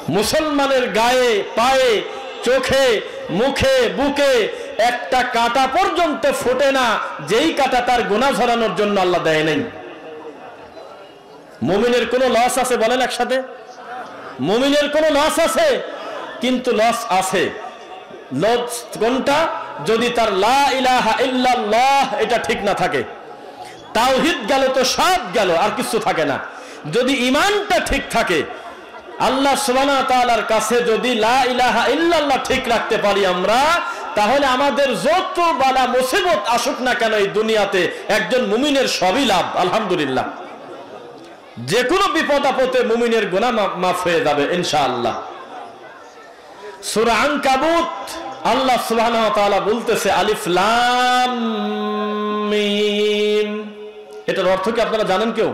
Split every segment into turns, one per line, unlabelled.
মুসলমানের গায়ে পায়ে চোখে মুখে বুকে একটা কাঁটা পর্যন্ত ফোটে না যেই কাঁটা তার গুনাহ ঝরানোর জন্য আল্লাহ দেয় নাই। মুমিনের কোনো লস আছে বলেন একসাথে? মুমিনের কোনো লস আছে? কিন্তু লস আছে। লস কোনটা? যদি তার লা ইলাহা ইল্লাল্লাহ এটা ঠিক না থাকে, তাওহীদ গেল তো সব গেল, আর কিছু থাকে না। যদি ঈমানটা ঠিক থাকে, আল্লাহ সুবহানাহু ওয়া তাআলার কাছে যদি লা ইলাহা ইল্লাল্লাহ ঠিক রাখতে পারি আমরা, তাহলে আমাদের যত বালা মুসিবত আসুক না কেন এই দুনিয়াতে একজন মুমিনের সবই লাভ। আলহামদুলিল্লাহ, যে কোনো বিপদ আপদে মুমিনের গুনাহ মাফ হয়ে যাবে ইনশাআল্লাহ। সূরা আনকাবুত আল্লাহ সুবহানাহু ওয়া তাআলা বলতেছে আলিফ লাম মিম। এটার অর্থ কি আপনারা জানেন কেউ?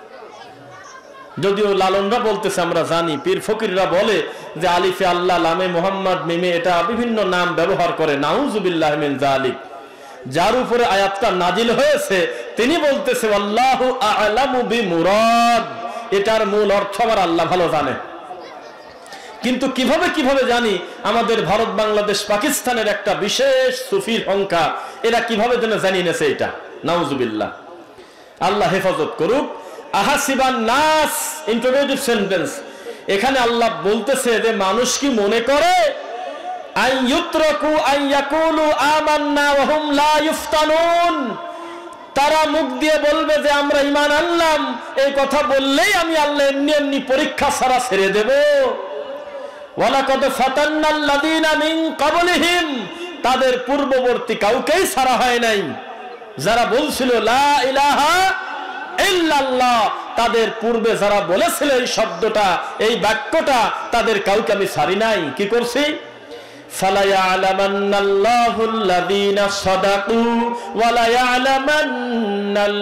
যদিও লালনরা বলতেছে আমরা জানি, পীর ফকিররা বলে যে আলিফে আল্লাহ, লামে মুহাম্মদ, মিমে এটা বিভিন্ন নাম ব্যবহার করে। নাউযুবিল্লাহি মিন যালিক। যার উপরে আয়াতটা নাজিল হয়েছে তিনি বলতেছে আল্লাহু আ'লামু বিমুরাদ, এটার মূল অর্থ আবার আল্লাহ ভালো জানে। কিন্তু কিভাবে জানি? আমাদের ভারত, বাংলাদেশ, পাকিস্তানের একটা বিশেষ সুফির সংখ্যা এরা কিভাবে যেন জানিয়ে নেছে এটা। নাউযুবিল্লাহ, আল্লাহ হেফাজত করুক। আহাসিবান নাস, ইন্টারোগেটিভ সেন্টেন্স। এখানে আল্লাহ বলতেছে যে মানুষ কি মনে করে আন ইউতরাকু আন ইয়াকুলু আমান্না ওয়া হুম লা ইফতানুন, তারা মুখ দিয়ে বলবে যে আমরা ঈমান আনলাম, এই কথা বললেই আমি আল্লাহ এমনি এমনি পরীক্ষা ছাড়া ছেড়ে দেব। ওয়ালাকাদ ফাতান্নাল্লাযীনা মিন ক্বাবলিহিম, তাদের পূর্ববর্তী কাউকেই ছাড়া হয় নাই। যারা বলছিল লা ইলাহা ইল্লাল্লাহ, তাদের পূর্বে যারা বলেছিল এই শব্দটা, এই বাক্যটা, তাদের কাউকে আমি ছাড়ি নাই। কি করছি? ফালা ইয়ালামান্নাল্লাহুল্লাযীনা সাদাকু ওয়া লা ইয়ালামান্নাল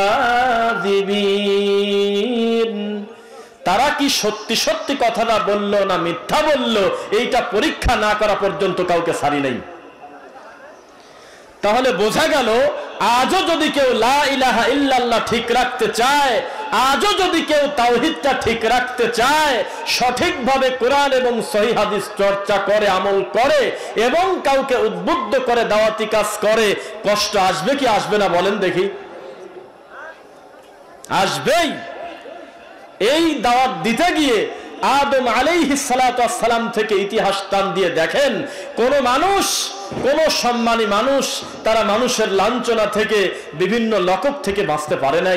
কাযিবিন। তারা কি সত্যি সত্যি কথাটা বললো না মিথ্যা বললো, এইটা পরীক্ষা না করা পর্যন্ত কাউকে ছাড়ি নাই। তাহলে বোঝা গেল আজও যদি কেউ লা ইলাহা ইল্লাল্লাহ ঠিক রাখতে চায়, আজও যদি কেউ তাওহীদটা ঠিক রাখতে চায়, সঠিকভাবে কোরআন এবং সহিহ হাদিস চর্চা করে, আমল করে এবং কাউকে উদ্বুদ্ধ করে দাওয়াতি কাজ করে, কষ্ট আসবে কি আসবে না বলেন দেখি? আসবেই। এই দাওয়াত দিতে গিয়ে আদম আলাইহিস সালাতু ওয়াস সালাম থেকে ইতিহাস টান দিয়ে দেখেন, কোন মানুষ, কোন সম্মানী মানুষ তারা মানুষের লাঞ্ছনা থেকে, বিভিন্ন লকব থেকে বাঁচতে পারে নাই।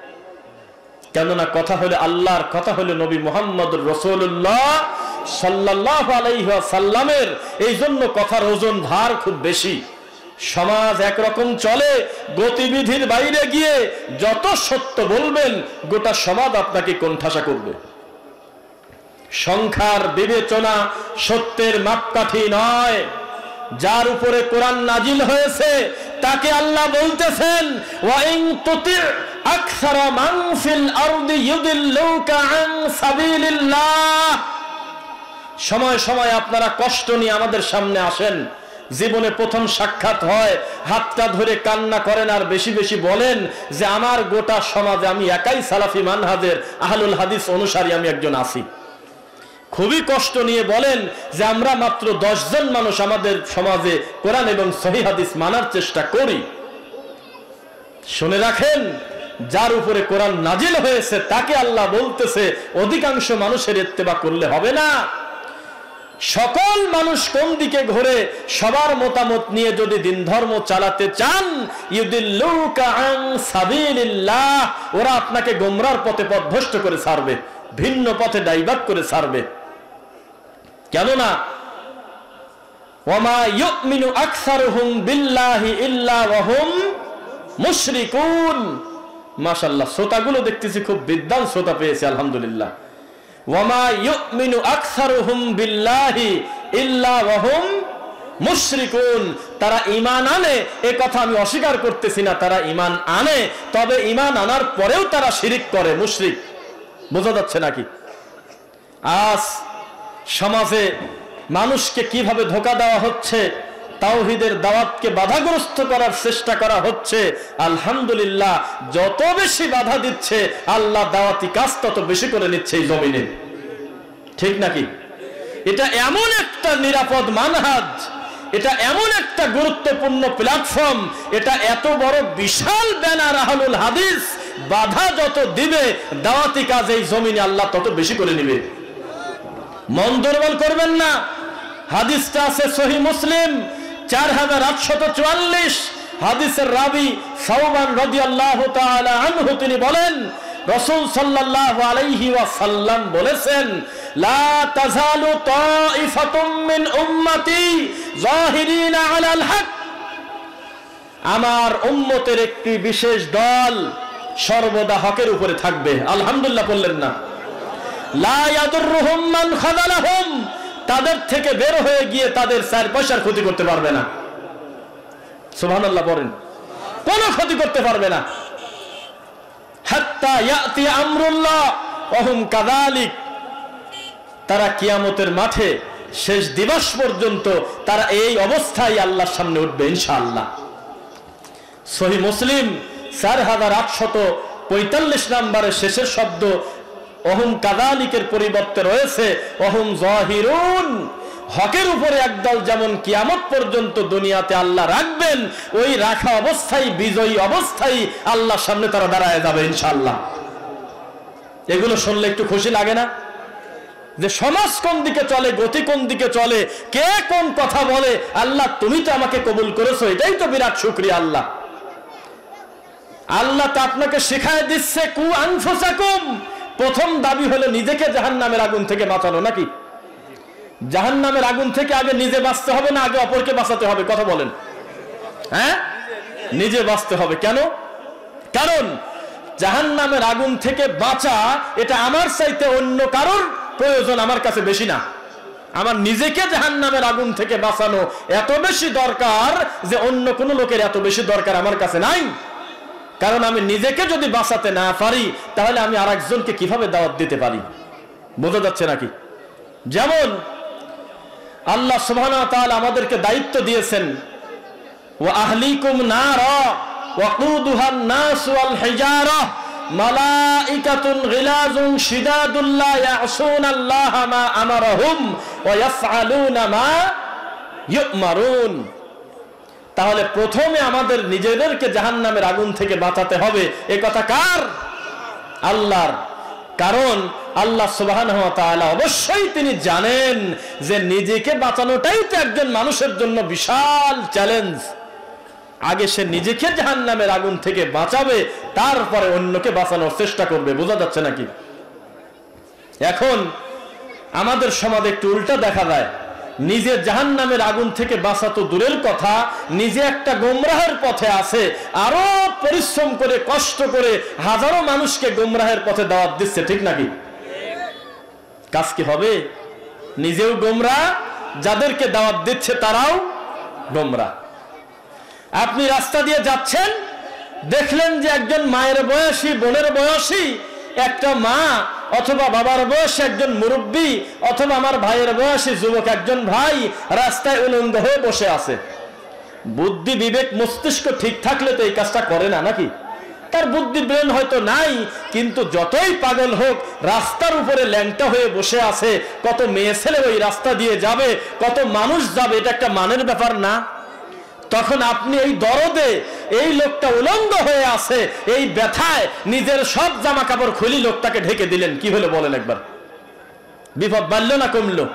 কেননা কথা হলো আল্লাহর, কথা হলো নবী মুহাম্মদুর রাসূলুল্লাহ সাল্লাল্লাহু আলাইহি ওয়াসাল্লামের। এই জন্য কথার ওজন ভার খুব বেশি। সমাজ একরকম চলে, গতিবিধির বাইরে গিয়ে যত সত্য বলবেন গোটা সমাজ আপনাকে কোণঠাসা করবে। সংখ্যার বিবেচনা সত্যের মাপকাঠি নয়। যার উপরে কোরআন নাজিল হয়েছে তাকে আল্লাহ বলতেছেন ওয়া ইন তুতি আকসারা মান ফিল আরদি ইউদিল্লুকা আন সাবিলিল্লাহ। সময় সময় আপনারা কষ্ট নিয়ে আমাদের সামনে আসেন, জীবনে প্রথম সাক্ষাৎ হয়, হাতটা ধরে কান্না করেন আর বেশি বেশি বলেন যে আমার গোটা সমাজে আমি একাই সালাফি মানহাজের আহলুল হাদিস অনুসারী, আমি একজন আছি। খুবই কষ্ট নিয়ে বলেন যে আমরা মাত্র 10 জন মানুষ আমাদের সমাজে কোরআন এবং সহিহ হাদিস মানার চেষ্টা করি। শুনে রাখেন, যার উপরে কোরআন নাজিল হয়েছে তাকে আল্লাহ বলতেছে অধিকাংশ মানুষের ইত্তেবা করলে হবে না। সকল মানুষ কোন দিকে ঘুরে সবার মতামত নিয়ে যদি দিন ধর্ম চালাতে চান, ইউদিল্লুকা আন সাবিলিল্লাহ, ওরা আপনাকে গোমরার পথে পথভ্রষ্ট করে ছাড়বে, ভিন্ন পথে ডাইভার্ট করে ছাড়বে। কেননা ওয়ামা ইউমিনু আকসারুহুম বিল্লাহি ইল্লা ওয়া হুম মুশরিকুন। মাশাআল্লাহ, শ্রোতাগুলো দেখতেছি খুব বিদ্বান শ্রোতা পেয়েছে, আলহামদুলিল্লাহ। ওয়ামা ইউমিনু আকসারুহুম বিল্লাহি ইল্লা ওয়া হুম মুশরিকুন। তারা ঈমান আনে, এ কথা আমি অস্বীকার করতেছি না, তারা ঈমান আনে, তবে ঈমান আনার পরেও তারা শিরিক করে, মুশরিক। বোঝা যাচ্ছে নাকি? আজ সমাজে মানুষকে কিভাবে ধোঁকা দেওয়া হচ্ছে, তাওহীদের দাওয়াতকে বাধাগ্রস্ত করার চেষ্টা করা হচ্ছে। আলহামদুলিল্লাহ, যত বেশি বাধা দিচ্ছে আল্লাহ দাওয়াতি কাজ তত বেশি করে নিচ্ছে এই জমিনে। ঠিক নাকি? এটা এমন একটা নিরাপদ মানহাজ, এটা এমন একটা গুরুত্বপূর্ণ প্ল্যাটফর্ম, এটা এত বড় বিশাল ব্যানার আহলুল হাদিস, বাধা যত দিবে দাওয়াতি কাজ এই জমিনে আল্লাহ তত বেশি করে নেবে। মন দুর্বল করবেন না। হাদিসটা আছে সহিহ মুসলিম 4844, হাদিসের রাবি সাওবান রাদিয়াল্লাহু তাআলা আনহু তিনি বলেন রাসূল সাল্লাল্লাহু আলাইহি ওয়াসাল্লাম বলেছেন, লা তাযালু তাইফাতুম মিন উম্মতি যাহিরিনা আলাল হক, আমার উম্মতের একটি বিশেষ দল সর্বদা হকের উপরে থাকবে। আলহামদুলিল্লাহ বললেন না? লা ইয়াদুররুহুম মান খাযালাহুম, তাদের থেকে বের হয়ে গিয়ে তাদের 4 পয়সার ক্ষতি করতে পারবে না। সুবহানাল্লাহ বলেন, কোনো ক্ষতি করতে পারবে না। হাত্তা ইয়াতি আমরুল্লাহ ওয়া হুম কাযালিক, তারা কিয়ামতের মাঠে শেষ দিবস পর্যন্ত তারা এই অবস্থায় আল্লাহর সামনে উঠবে ইনশাআল্লাহ। সহিহ মুসলিম 4845 নম্বরের শেষের শব্দ ওহুম কাযালিকের পরিবর্তে রয়েছে ওহুম যাহিরুন, হকের উপরে একদল যেমন কিয়ামত পর্যন্ত দুনিয়াতে আল্লাহ রাখবেন, ওই রাখা অবস্থায় বিজয়ী অবস্থায় আল্লাহর সামনে তারা দাঁড়ায় যাবে ইনশাআল্লাহ। এগুলো শুনলে একটু খুশি লাগে না? যে সমাজ কোন দিকে চলে, গতি কোন দিকে চলে, কে কোন কথা বলে, আল্লাহ তুমি তো আমাকে কবুল করেছো, এটাই তো বিরাট শুকরিয়া। আল্লাহ আল্লাহ তো আপনাকে শিখায় দিচ্ছে কু আনফুসাকুম, প্রথম দাবি হলো নিজেকে জাহান্নামের আগুন থেকে বাঁচানো, নাকি? জাহান্নামের আগুন থেকে আগে নিজে বাঁচতে হবে না আগে অপরকে বাঁচাতে হবে? কথা বলেন। হ্যাঁ, নিজে বাঁচতে হবে। কেন? কারণ জাহান্নামের আগুন থেকে বাঁচা এটা আমার চাইতে অন্য কারোর প্রয়োজন আমার কাছে বেশি না। আমার নিজেকে জাহান্নামের আগুন থেকে বাঁচানো এত বেশি দরকার যে অন্য কোন লোকের এত বেশি দরকার আমার কাছে নাই। কারণ আমি নিজেকে যদি বাঁচাতে না পারি তাহলে আমি আরেকজনকে কিভাবে দাওয়াত দিতে পারি? বোঝা যাচ্ছে নাকি? যেমন আল্লাহ সুবহানাহু ওয়া তাআলা আমাদেরকে দায়িত্ব দিয়েছেন, ওয়া আহলিকুম নারা ওয়াকুদুহান নাস ওয়াল হিজারা মালাইকাতুন গিলাজুন শিদাদুল লা ইয়াসুনাল্লাহা মা আমারহুম ওয়া ইয়াফআলুনা মা ইউমারুন। তাহলে প্রথমে আমাদের নিজেদেরকে জাহান্নামের আগুন থেকে বাঁচাতে হবে। এ কথা কার? আল্লাহর। কারণ আল্লাহ সুবহানাহু ওয়া তাআলা অবশ্যই তিনি জানেন যে নিজেকে বাঁচানোটাই তো একজন মানুষের জন্য বিশাল চ্যালেঞ্জ। আগে সে নিজেকে জাহান্নামের আগুন থেকে বাঁচাবে, তারপরে অন্যকে বাঁচানোর চেষ্টা করবে। বোঝা যাচ্ছে নাকি? এখন আমাদের সমাজে একটু উল্টা দেখা যায়। নিজে জাহান্নামের আগুন থেকে বাঁচা তো দূরের কথা, নিজে একটা গোমরাহের পথে আছে, আরো পরিশ্রম করে কষ্ট করে হাজারো মানুষকে গোমরাহের পথে দাওয়াত দিচ্ছে। ঠিক নাকি? কাজ কি হবে? নিজেও গোমরাহ, যাদেরকে দাওয়াত দিচ্ছে তারাও গোমরাহ। আপনি রাস্তা দিয়ে যাচ্ছেন, দেখলেন যে একজন মায়ের বয়সী, বোনের বয়সী একটা মা অথবা বাবার বয়সী একজন মুরব্বী অথবা আমার ভাইয়ের বয়সী যুবক একজন ভাই রাস্তায় উলঙ্গ হয়ে বসে আছে। বুদ্ধি বিবেক মস্তিষ্ক ঠিক থাকলে তো এই কাজটা করে না, নাকি? তার বুদ্ধি ব্রেন হয়তো নাই, কিন্তু যতই পাগল হোক রাস্তার উপরে ল্যাংটা হয়ে বসে আছে, কত মেয়ে ছেলে ওই রাস্তা দিয়ে যাবে, কত মানুষ যাবে, এটা একটা মানের ব্যাপার না? তখন আপনি এই দরদে, এই লোকটা উলঙ্গ হয়ে আছে, এই ব্যথায় নিজের সব জামা কাপড় খুলি লোকটাকে ঢেকে দিলেন। কি হলো বলেন একবার? বিপদ বাড়লো না কমলো?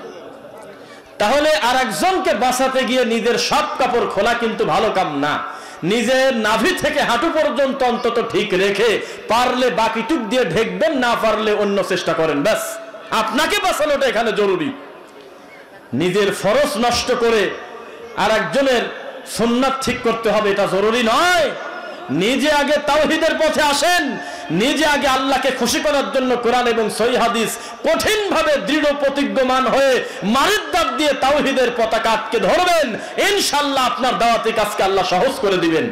তাহলে আর একজনকে বাঁচাতে গিয়ে নিজের সব কাপড় খোলা কিন্তু ভালো কাম না। নিজের নাভি থেকে হাঁটু পর্যন্ত অন্তত ঠিক রেখে পারলে বাকিটুক দিয়ে ঢেকবেন, না পারলে অন্য চেষ্টা করেন। ব্যাস, আপনাকে বাঁচানোটা এখানে জরুরি। নিজের ফরজ নষ্ট করে আর একজনের সুন্নাত ঠিক করতে হবে এটা জরুরি নয়। নিজে আগে তাওহীদের পথে আসেন, নিজে আগে আল্লাহকে খুশি করার জন্য কোরআন এবং সহিহ হাদিস কঠিনভাবে দৃঢ় প্রতিজ্ঞমান হয়ে মারিদ্দাত দিয়ে তাওহীদের পতাকা আটকে ধরবেন, ইনশাআল্লাহ আপনার দাওয়াতি কাজকে আল্লাহ সহজ করে দিবেন।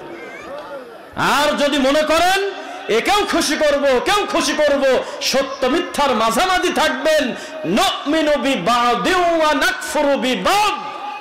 আর যদি মনে করেন একেও খুশি করব, কেউ খুশি করব, সত্য মিথ্যার মাঝামাঝি থাকবেন, নুমিনু বিবাদিন ওয়া নাকফুরু বিবাদ।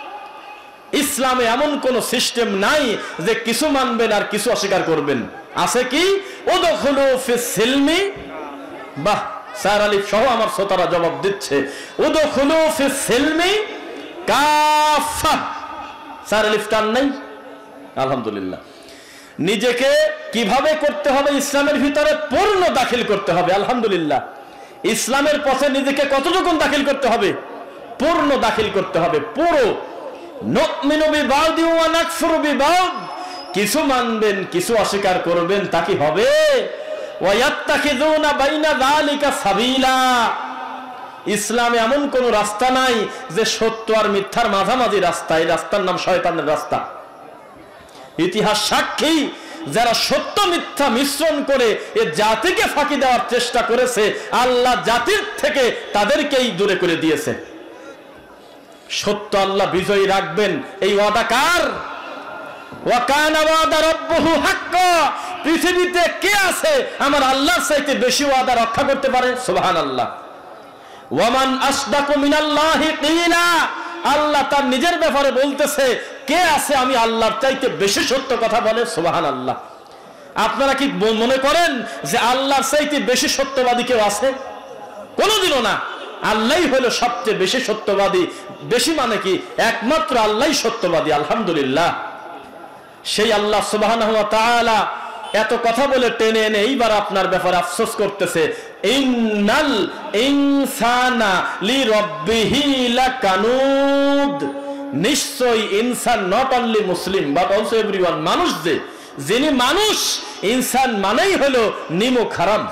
ইসলামে এমন কোন সিস্টেম নাই যে কিছু মানবেন আর কিছু অস্বীকার করবেন। আছে কি? উদখুলু ফিস সিলমি, বাহ, স্যার আলিফ সহ আমার শ্রোতারা জবাব দিচ্ছে, উদখুলু ফিস সিলমি কাফা। স্যার আলিফ টান নাই, আলহামদুলিল্লাহ। নিজেকে কিভাবে করতে হবে? ইসলামের ভিতরে পূর্ণ দাখিল করতে হবে। আলহামদুলিল্লাহ। ইসলামের পথে নিজেকে কতটুকু দাখিল করতে হবে? পূর্ণ দাখিল করতে হবে, পুরো। নুমিনু বিবাদি ওয়া নাকফুরু বিবাদ, কিছু মানবেন কিছু অস্বীকার করবেন, তা কি হবে? ওয়া ইয়াত্তাখিযুনা বাইনা যালিকা সাবিলা, ইসলামে এমন কোন রাস্তা নাই যে সত্য আর মিথ্যার মাঝামাঝি রাস্তা। এই রাস্তার নাম শয়তানের রাস্তা। ইতিহাস সাক্ষী, যারা সত্য মিথ্যা মিশ্রণ করে এ জাতিকে ফাঁকি দেওয়ার চেষ্টা করেছে, আল্লাহ জাতির থেকে তাদেরকেই দূরে করে দিয়েছে। সত্য আল্লাহ বিজয়ী রাখবেন, এই ওয়াদা কার? ওয়া কানা ওয়াদা রাব্বুহু হাক্কা। পৃথিবীতে কে আছে আমার আল্লাহর চাইতে বেশি ওয়াদা রক্ষা করতে পারে? সুবহানাল্লাহ। ওয়া মান আসদাকু মিনাল্লাহি কিলা, আল্লাহ তার নিজের ব্যাপারে বলতেছে, কে আছে আমি আল্লাহর চাইতে বেশি সত্য কথা বলে? সুবহানাল্লাহ। আপনারা কি মনে করেন যে আল্লাহর চাইতে বেশি সত্যবাদী কেউ আছে? কোনোদিনও না। আল্লাহই হলো সবচেয়ে বেশি সত্যবাদী। বেশি মানে কি? একমাত্র আল্লাহই সত্যবাদী। আলহামদুলিল্লাহ। সেই আল্লাহ সুবহানাহু ওয়া তাআলা এত কথা বলে টেনে এনে এইবার আপনার ব্যাপারে আফসোস করতেছে, ইন্নাল ইনসানা লিরাব্বিহি লাকানুদ। নিশ্চয়ই ইনসান, not only Muslim but also everyone, মানুষ যিনি মানুষ, ইনসান মানেই হলো নিমক হারাম।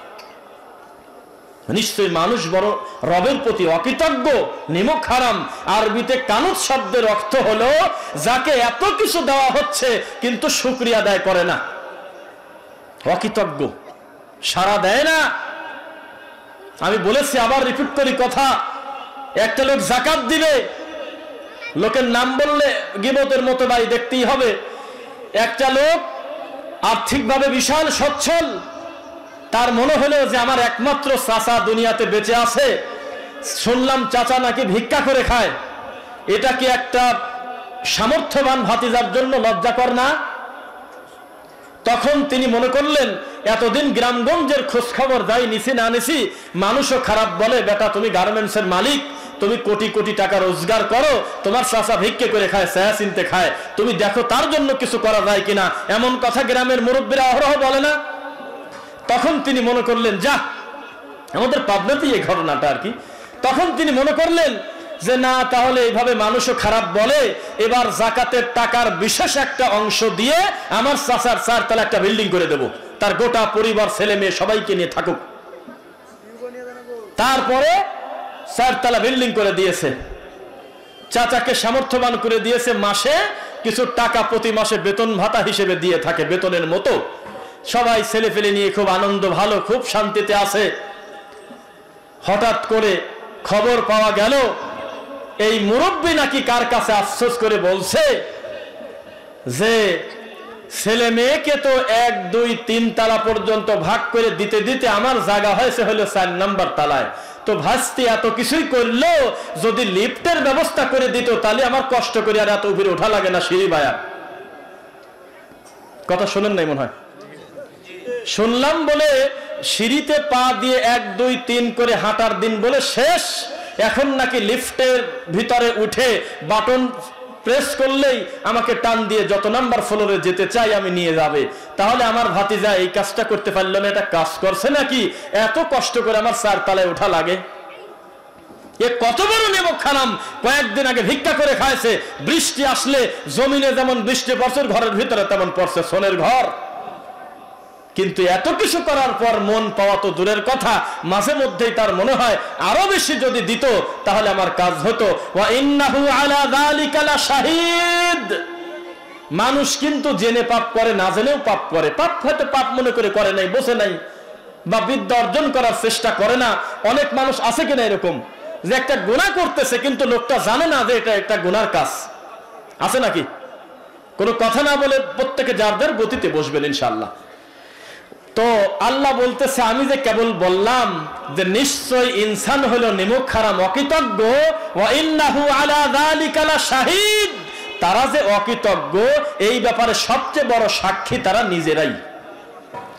নিশ্চয়ই মানুষ বড় রবের প্রতি অকৃতজ্ঞ, নিমক হারাম। আরবিতে কানুত শব্দের অর্থ হলো যাকে এত কিছু দেওয়া হচ্ছে কিন্তু শুকরিয়া আদায় করে না, অকৃতজ্ঞ, সাড়া দেয় না। আমি বলেছি, আবার রিপিট করি কথা, একটা লোক যাকাত দিবে, লোকের নাম বললে গীবতের মতো ভাই দেখতেই হবে। একটা লোক আর্থিকভাবে বিশাল সচ্ছল, তার মনে হলো যে আমার একমাত্র চাচা দুনিয়াতে বেঁচে আছে, শুনলাম চাচা নাকি ভিক্ষা করে খায়। এটা কি একটা সামর্থ্যবান ভাতিজার জন্য লজ্জাকর না? তখন তিনি মনে করলেন, এতদিন গ্রামগঞ্জের খোঁজ খবর যাই নিছি না নিছি, মানুষও খারাপ বলে, বেটা তুমি গার্মেন্টসের মালিক, তুমি কোটি কোটি টাকা রোজগার করো, তোমার চাচা ভিক্ষে করে খায়, ছায়া চিনতে খায়, তুমি দেখো তার জন্য কিছু করা যায় কিনা। এমন কথা গ্রামের মুরব্বীরা অহরহ বলে না? তখন তিনি মনে করলেন, যা, আমাদের পাবনাতেই এই ঘটনাটা আর কি। তখন তিনি মনে করলেন যে না, তাহলে এইভাবে মানুষও খারাপ বলে, এবার যাকাতের টাকার বিশেষ একটা অংশ দিয়ে আমার চাচার 4 তলা একটা বিল্ডিং করে দেব, তার গোটা পরিবার ছেলে মেয়ে সবাইকে নিয়ে থাকুক। তারপরে 4 তলা বিল্ডিং করে দিয়েছে, চাচাকে সামর্থ্যবান করে দিয়েছে, মাসে কিছু টাকা প্রতি মাসে বেতন ভাতা হিসেবে দিয়ে থাকে, বেতনের মতো। সবাই ছেলে ফেলে নিয়ে খুব আনন্দ, ভালো, খুব শান্তিতে আছে। হঠাৎ করে খবর পাওয়া গেল এই মুরব্বী নাকি কার কাছে আফসোস করে বলছে যে ছেলে মেয়েকে তো 1, 2, 3 তালা পর্যন্ত ভাগ করে দিতে দিতে আমার জায়গা হয়েছে হলো 4 নাম্বার তালায়। তো ভাস্তি এত কিছুই করলো, যদি লিফটের ব্যবস্থা করে দিত তাহলে আমার কষ্ট করে আর এত উপরে ওঠা লাগে না, সিঁড়ি বায়া। কথা শোনেন নাই মনে হয়? শুনলাম বলে সিঁড়িতে পা দিয়ে 1, 2, 3 করে হাঁটার দিন বলে শেষ। এখন নাকি লিফটের ভিতরে উঠে বাটন প্রেস করলেই আমাকে টান দিয়ে যত নাম্বার ফ্লোরে যেতে চাই আমি নিয়ে যাবে। তাহলে আমার ভাতিজা এই কাজটা করতে পারলো না, এটা কাজ করছে নাকি? এত কষ্ট করে আমার 4 তলায় ওঠা লাগে? এ কত বড় নেমক খারাম! কয়েকদিন আগে ভিক্ষা করে খাইছে, বৃষ্টি আসলে জমিনে যেমন বৃষ্টি পড়ছে ঘরের ভিতরে তেমন পড়ছে, সোনের ঘর। কিন্তু এত কিছু করার পর মন পাওয়া তো দূরের কথা, মাঝে মধ্যেই তার মনে হয় আরো বেশি যদি দিত তাহলে আমার কাজ হতো। ওয়া ইন্নাহু আলা যালিকা লাশাহিদ। মানুষ কিন্তু জেনে পাপ করে, না জেনেও পাপ করে। পাপ হয়তো পাপ মনে করে নাই, বসে নাই, বা বিদ্যা অর্জন করার চেষ্টা করে না। অনেক মানুষ আছে কিনা এরকম যে একটা গুনাহ করতেছে কিন্তু লোকটা জানে না যে এটা একটা গুনার কাজ? আছে নাকি? কোনো কথা না বলে প্রত্যেকে যার যার গতিতে বসবেন ইনশাআল্লাহ। তো আল্লাহ বলতেছে, আমি যে কেবল বললাম যে নিশ্চয় ইনসান হলো নিমক হারাম, অকৃতজ্ঞ। ওয়া ইন্নাহু আলা যালিকা লাশাহিদ। তারা যে অকৃতজ্ঞ এই ব্যাপারে সবচেয়ে বড় সাক্ষী তারা নিজেরাই।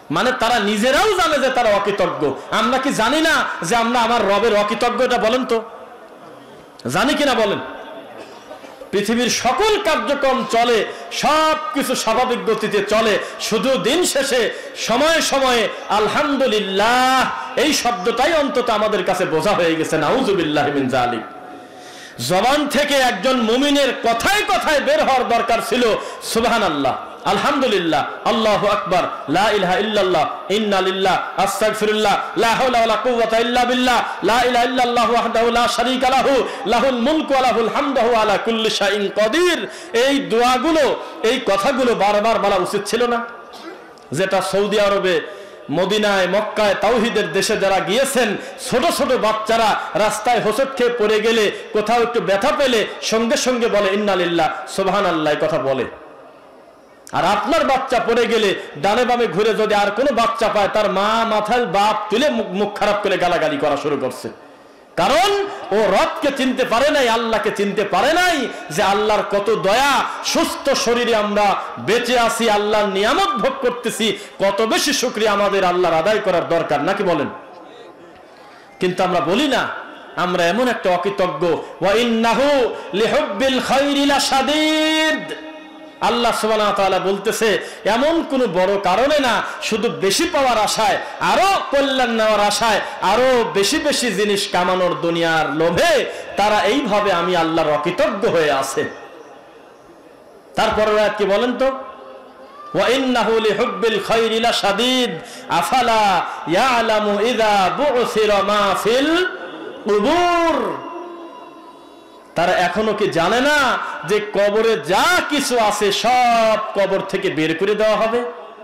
মানে তারা নিজেরাও জানে যে তারা অকৃতজ্ঞ। আমরা কি জানি না যে আমরা আমার রবের অকৃতজ্ঞ? এটা বলেন তো, জানি কিনা বলেন? পৃথিবীর সকল কার্যক্রম চলে, সবকিছু স্বাভাবিক গতিতে চলে, শুধু দিন শেষে সময়ে সময়ে আলহামদুলিল্লাহ এই শব্দটাই অন্তত আমাদের কাছে বোঝা হয়ে গেছে। নাউজুবিল্লাহি মিন যালিক। জবান থেকে একজন মুমিনের কথায় কথায় বের হওয়ার দরকার ছিল সুবহানাল্লাহ, আলহামদুলিল্লাহ, আল্লাহু আকবার, লা ইলাহা ইল্লাল্লাহ, ইন্না লিল্লাহ, আস্তাগফিরুল্লাহ, লা হাওলা ওয়ালা কুওয়াতা ইল্লা বিল্লাহ, লা ইলাহা ইল্লাল্লাহু ওয়াহদাহু লা শারীকা লাহু, লাহুল মুলকু ওয়া লাহুল হামদু ওয়া আলা কুল্লি শাইইন কাদির। এই দোয়াগুলো, এই কথাগুলো বারবার বলা উচিত ছিল না? যেটা সৌদি আরবে, মদিনায়, মক্কায়, তাওহীদের দেশে যারা গিয়েছেন, ছোট ছোট বাচ্চারা রাস্তায় হোঁচট খেয়ে পড়ে গেলে, কোথাও একটু ব্যথা পেলে সঙ্গে সঙ্গে বলে ইন্না লিল্লাহ, সুবহানাল্লাহ কথা বলে। আর আপনার বাচ্চা পড়ে গেলে ডানে বামে ঘুরে যদি আর কোনো বাচ্চা পায়, তার মা মাথায় বাপ তুলে মুখ খারাপ করে গালাগালি করা শুরু করছে। কারণ ও রবকে চিনতে পারে নাই, আল্লাহকে চিনতে পারে নাই যে আল্লাহর কত দয়া, সুস্থ শরীরে আমরা বেঁচে আছি, আল্লাহর নিয়ামত ভোগ করতেছি, কত বেশি শুকরিয়া আমাদের আল্লাহর আদায় করার দরকার, নাকি বলেন? কিন্তু আমরা বলি না, আমরা এমন একটা অকৃতজ্ঞ। ওয়া ইন্নাহু লিহুব্বিল খায়রি লাশাদীদ। আল্লাহ সুবহানাহু ওয়া তাআলা বলতেছে এমন কোন বড় কারণে না, শুধু বেশি পাওয়ার আশায়, আরো কল্যাণ নেওয়ার আশায়, আরো বেশি বেশি জিনিস কামানোর দুনিয়ার লোভে তারা এইভাবে আমি আল্লাহর অকৃতজ্ঞ হয়ে আছে। তারপরে কি বলেন তো? ওয়া ইন্নাহু লিহুব্বিল খায়রি লাশাদীদ আফালা ইয়ালামু ইযা বু'সিরা মা ফিল কুবুর। তারা এখনো কি জানে না যে কবরে যা কিছু আছে সব কবর থেকে বের করে দেওয়া হবে?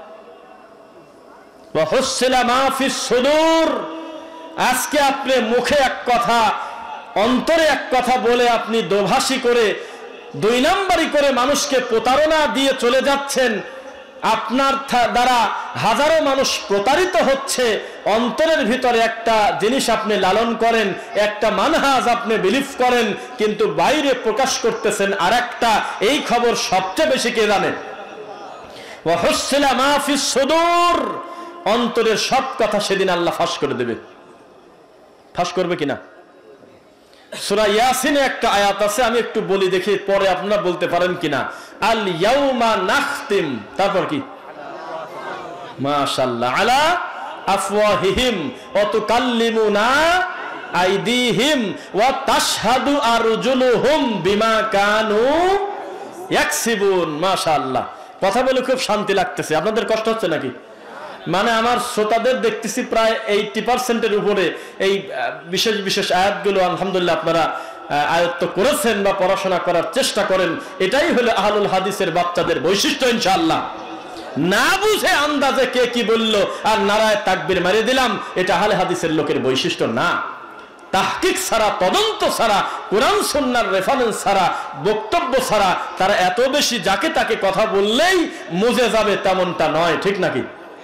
ওয়া হুসিলা মা ফিস সুদূর। আজকে আপনি মুখে এক কথা, অন্তরে এক কথা বলে আপনি দোভাষী করে, দুই নাম্বারি করে মানুষকে প্রতারণা দিয়ে চলে যাচ্ছেন। আপনার দ্বারা হাজারো মানুষ প্রতারিত হচ্ছে। অন্তরের ভিতরে একটা জিনিস আপনি লালন করেন, একটা মানহাজ আপনি বিলিভ করেন, কিন্তু বাইরে প্রকাশ করতেছেন আরেকটা। এই খবর সবচেয়ে বেশি কে জানে? ওয়া হুসিলা মা ফিস সুদূর। অন্তরের সব কথা সেদিন আল্লাহ ফাঁস করে দেবে। ফাঁস করবে কিনা? সূরা ইয়াসিনে একটা আয়াত আছে, আমি একটু বলি দেখি, পরে আপনারা বলতে পারেন কিনা। আল ইয়াউমা নাখতিম, তারপর কি? মাশাআল্লাহ, আলা আফওয়াহিহিম ওয়া তুকাল্লিমুনা আইদিহিম ওয়া তাশহাদু আরজুলুহুম বিমা কানু ইয়াকসিবুন। মাশাআল্লাহ, কথা বলে খুব শান্তি লাগতেছে। আপনাদের কষ্ট হচ্ছে নাকি? মানে আমার শ্রোতাদের দেখতেছি প্রায় 80% উপরে এই বিশেষ বিশেষ আয়াতগুলো আলহামদুলিল্লাহ আপনারা আয়ত্ত করেছেন বা পড়াশোনা করার চেষ্টা করেন। এটাই হলো আহলুল হাদিসের বাচ্চাদের বৈশিষ্ট্য ইনশাআল্লাহ। না বুঝে আন্দাজে কে কি বলল আর নারায়ে তাকবীর মারিয়ে দিলাম, এটা আহলে হাদিসের লোকের বৈশিষ্ট্য না। তাহকিক ছাড়া, তদন্ত ছাড়া, কোরআন সুন্নাহর রেফারেন্স ছাড়া, বক্তব্য ছাড়া তারা এত বেশি যাকে তাকে কথা বললেই মুজে যাবে তেমনটা নয়, ঠিক নাকি?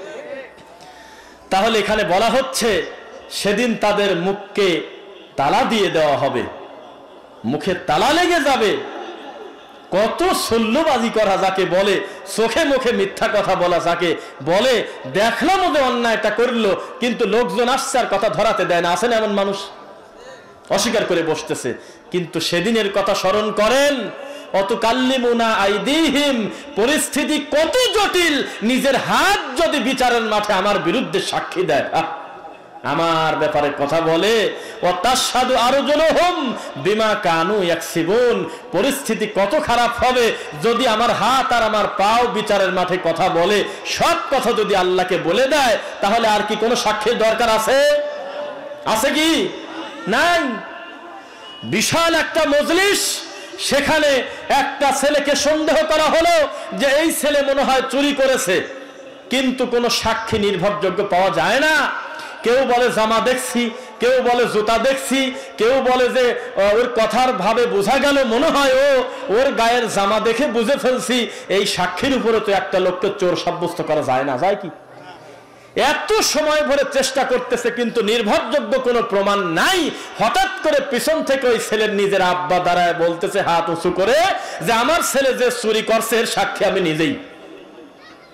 তাহলে এখানে বলা হচ্ছে সেদিন তাদের মুখকে তালা দিয়ে দেওয়া হবে, মুখে তালা লেগে যাবে। কত শল্যবাজি করা যাকে বলে, চোখে মুখে মিথ্যা কথা বলা যাকে বলে। দেখলাম ওদের অন্যায়টা করলো, কিন্তু লোকজন আসছে আর কথা ধরাতে দেয় না। আছে না এমন মানুষ? অস্বীকার করে বসতেছে। কিন্তু সেদিনের কথা স্মরণ করেন। অতুকাল্লিমুনা আইদিহিম, পরিস্থিতি কত জটিল। নিজের হাত যদি বিচারের মাঠে আমার বিরুদ্ধে সাক্ষী দেয়, আমার ব্যাপারে কথা বলে, ওয়া তাশহাদু আরজুলুহুম বিমা কানু ইয়াকসিবুন। পরিস্থিতি কত খারাপ হবে যদি আমার হাত আর আমার পাও বিচারের মাঠে কথা বলে। সব কথা যদি আল্লাহকে বলে দেয়, তাহলে আর কি কোনো সাক্ষীর দরকার আছে? আছে কি? নাই। বিশাল একটা মজলিস, সেখানে একটা ছেলেকে সন্দেহ করা হলো যে এই ছেলে মনে হয় চুরি করেছে, কিন্তু কোনো সাক্ষী নির্ভরযোগ্য পাওয়া যায় না। কেউ বলে জামা দেখছি, কেউ বলে জুতা দেখছি, কেউ বলে যে ওর কথার ভাবে বোঝা গেল মনে হয় ওর গায়ের জামা দেখে বুঝে ফেলছি। এই সাক্ষীর উপরে তো একটা লোককে চোর সাব্যস্ত করা যায় না, যায় কি? এত সময় ধরে চেষ্টা করতেছে, কিন্তু নির্ভরযোগ্য কোনো প্রমাণ নাই। হঠাৎ করে পিছন থেকে ওই ছেলের নিজের আব্বা দাঁড়ায় বলতেছে হাত উঁচু করে যে আমার ছেলে যে চুরি করছে এর সাক্ষী আমি নিজেই।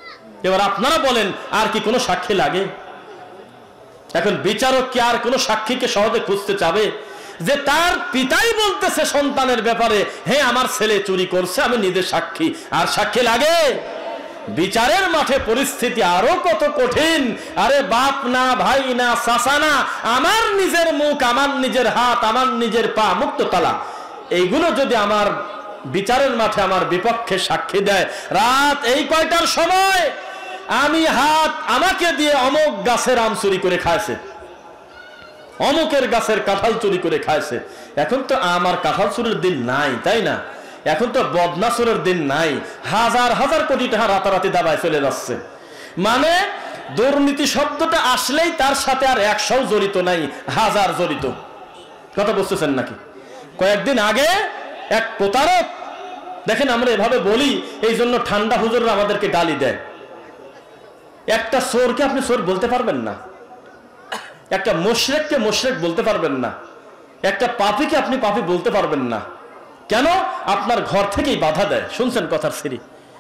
এবার আপনারা বলেন আর কি কোনো সাক্ষী লাগে? এখন বিচারক কি আর কোনো সাক্ষীকে সহজে খুঁজতে চাবে? যে তার পিতাই বলতেছে সন্তানের ব্যাপারে, হ্যাঁ আমার ছেলে চুরি করছে, আমি নিজে সাক্ষী, আর সাক্ষী লাগে? বিচারের মাঠে পরিস্থিতি আরো কত কঠিন। আরে বাপ না, ভাই না, চাচা না, আমার নিজের মুখ, আমার নিজের হাত, আমার নিজের পা মুক্ত তালা, এইগুলো যদি আমার বিচারের মাঠে আমার বিপক্ষে সাক্ষী দেয়, রাত এই কয়টার সময় আমি হাত আমাকে দিয়ে অমুক গাছের আম চুরি করে খাইছে, অমুকের গাছের কাঁঠাল চুরি করে খাইছে। এখন তো আমার কাঁঠাল চুরির দিন নাই, তাই না? এখন তো বদনা চোরের দিন নাই। হাজার হাজার কোটি টাকা রাতারাতি দাবায় চলে যাচ্ছে। মানে দুর্নীতি শব্দটা আসলেই তার সাথে আর 100 জড়িত নাই, হাজার জড়িত। কথা বুঝতেছেন নাকি? কয়েকদিন আগে এক প্রতারক, দেখেন আমরা এভাবে বলি এই জন্য ঠান্ডা হুজুররা আমাদেরকে গালি দেয়। একটা চোরকে আপনি চোর বলতে পারবেন না, একটা মুশরিককে মুশরিক বলতে পারবেন না, একটা পাপীকে আপনি পাপী বলতে পারবেন না। কেন? আপনার ঘর থেকেই বাধা দেয়। শুনছেন কথার সিরি?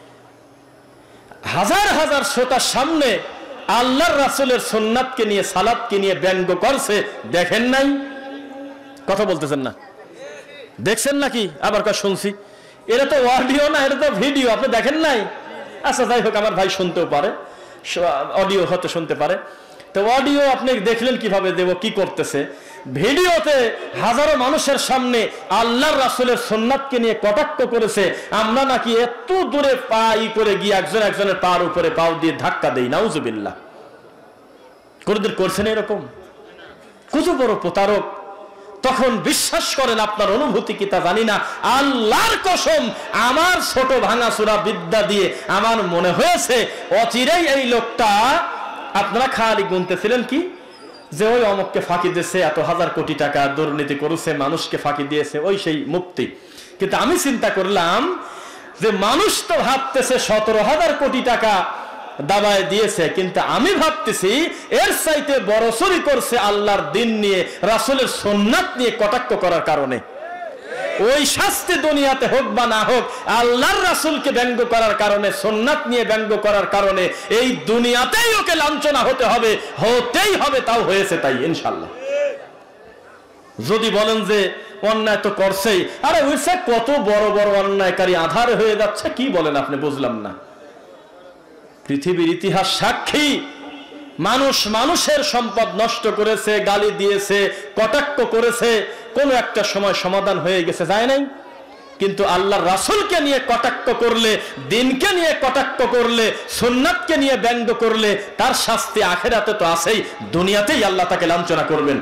হাজার হাজার শ্রোতার সামনে আল্লাহর রাসূলের সুন্নাতকে নিয়ে, সালাতকে নিয়ে ব্যঙ্গ করছে, দেখেন নাই? কথা বলতেছেন না? দেখছেন নাকি? আবার কথা শুনছি। এটা তো অডিও না, এটা তো ভিডিও, আপনি দেখেন নাই? আচ্ছা যাই হোক, আমার ভাই শুনতেও পারে, অডিও হয়তো শুনতে পারে। তো অডিও আপনি দেখলেন কিভাবে দেব, কি করতেছে? ভিডিওতে হাজারো মানুষের সামনে আল্লাহর রাসূলের সুন্নাতকে নিয়ে কটাক্ষ করেছে। আমরা নাকি এত দূরে পা করে গিয়ে একজন একজনের পার উপরে পাও দিয়ে ধাক্কা দেই, নাউজুবিল্লাহ। কোনদিন করছেন এরকম? কত বড় প্রতারক! তখন বিশ্বাস করেন, আপনার অনুভূতি কি তা জানি না, আল্লাহর কসম আমার ছোট ভাঙাচোরা বিদ্যা দিয়ে আমার মনে হয়েছে অচিরেই এই লোকটা, আপনারা খালি গুনতেছিলেন কি যে ওই অমুককে ফাঁকি দিয়েছে, এত হাজার কোটি টাকা দুর্নীতি করেছে, মানুষকে ফাঁকি দিয়েছে, ওই সেই মুক্তি। কিন্তু আমি চিন্তা করলাম যে মানুষ তো ভাবতেছে 17,000 কোটি টাকা দাবায় দিয়েছে, কিন্তু আমি ভাবতেছি এর চাইতে বড় চুরি করছে আল্লাহর দিন নিয়ে, রাসূলের সুন্নাত নিয়ে কটাক্ষ করার কারণে। ওই শাস্তি দুনিয়াতে হোক বা না হোক, আল্লাহর রাসূলকে ব্যঙ্গ করার কারণে, সুন্নাত নিয়ে ব্যঙ্গ করার কারণে এই দুনিয়াতেই ওকে লাঞ্ছনা হতে হবে, হতেই হবে। তাও হয়েছে তাই ইনশাআল্লাহ। যদি বলেন যে অন্যায় তো করছেই, আরে হইছে কত বড় বড় অন্যায়কারী আধার হয়ে যাচ্ছে, কি বলেন আপনি? বুঝলাম না। পৃথিবীর ইতিহাস সাক্ষী, মানুষ মানুষের সম্পদ নষ্ট করেছে, গালি দিয়েছে, কটাক্ষ করেছে, কোন একটা সময় সমাধান হয়ে গেছে, যায় নাই? কিন্তু আল্লাহর রাসূলকে নিয়ে কটাক্ষ করলে, দিনকে নিয়ে কটাক্ষ করলে, সুন্নাতকে নিয়ে ব্যঙ্গ করলে তার শাস্তি আখিরাতে তো আছেই, দুনিয়াতেই আল্লাহ তাকে লাঞ্ছনা করবেন।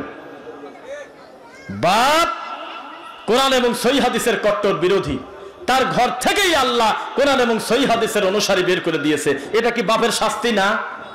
বাপ কোরআন এবং সহিহ হাদিসের কট্টর বিরোধী, তার ঘর থেকেই আল্লাহ কোরআন এবং সহিহ হাদিসের অনুসারী বের করে দিয়েছে। এটা কি বাপের শাস্তি না?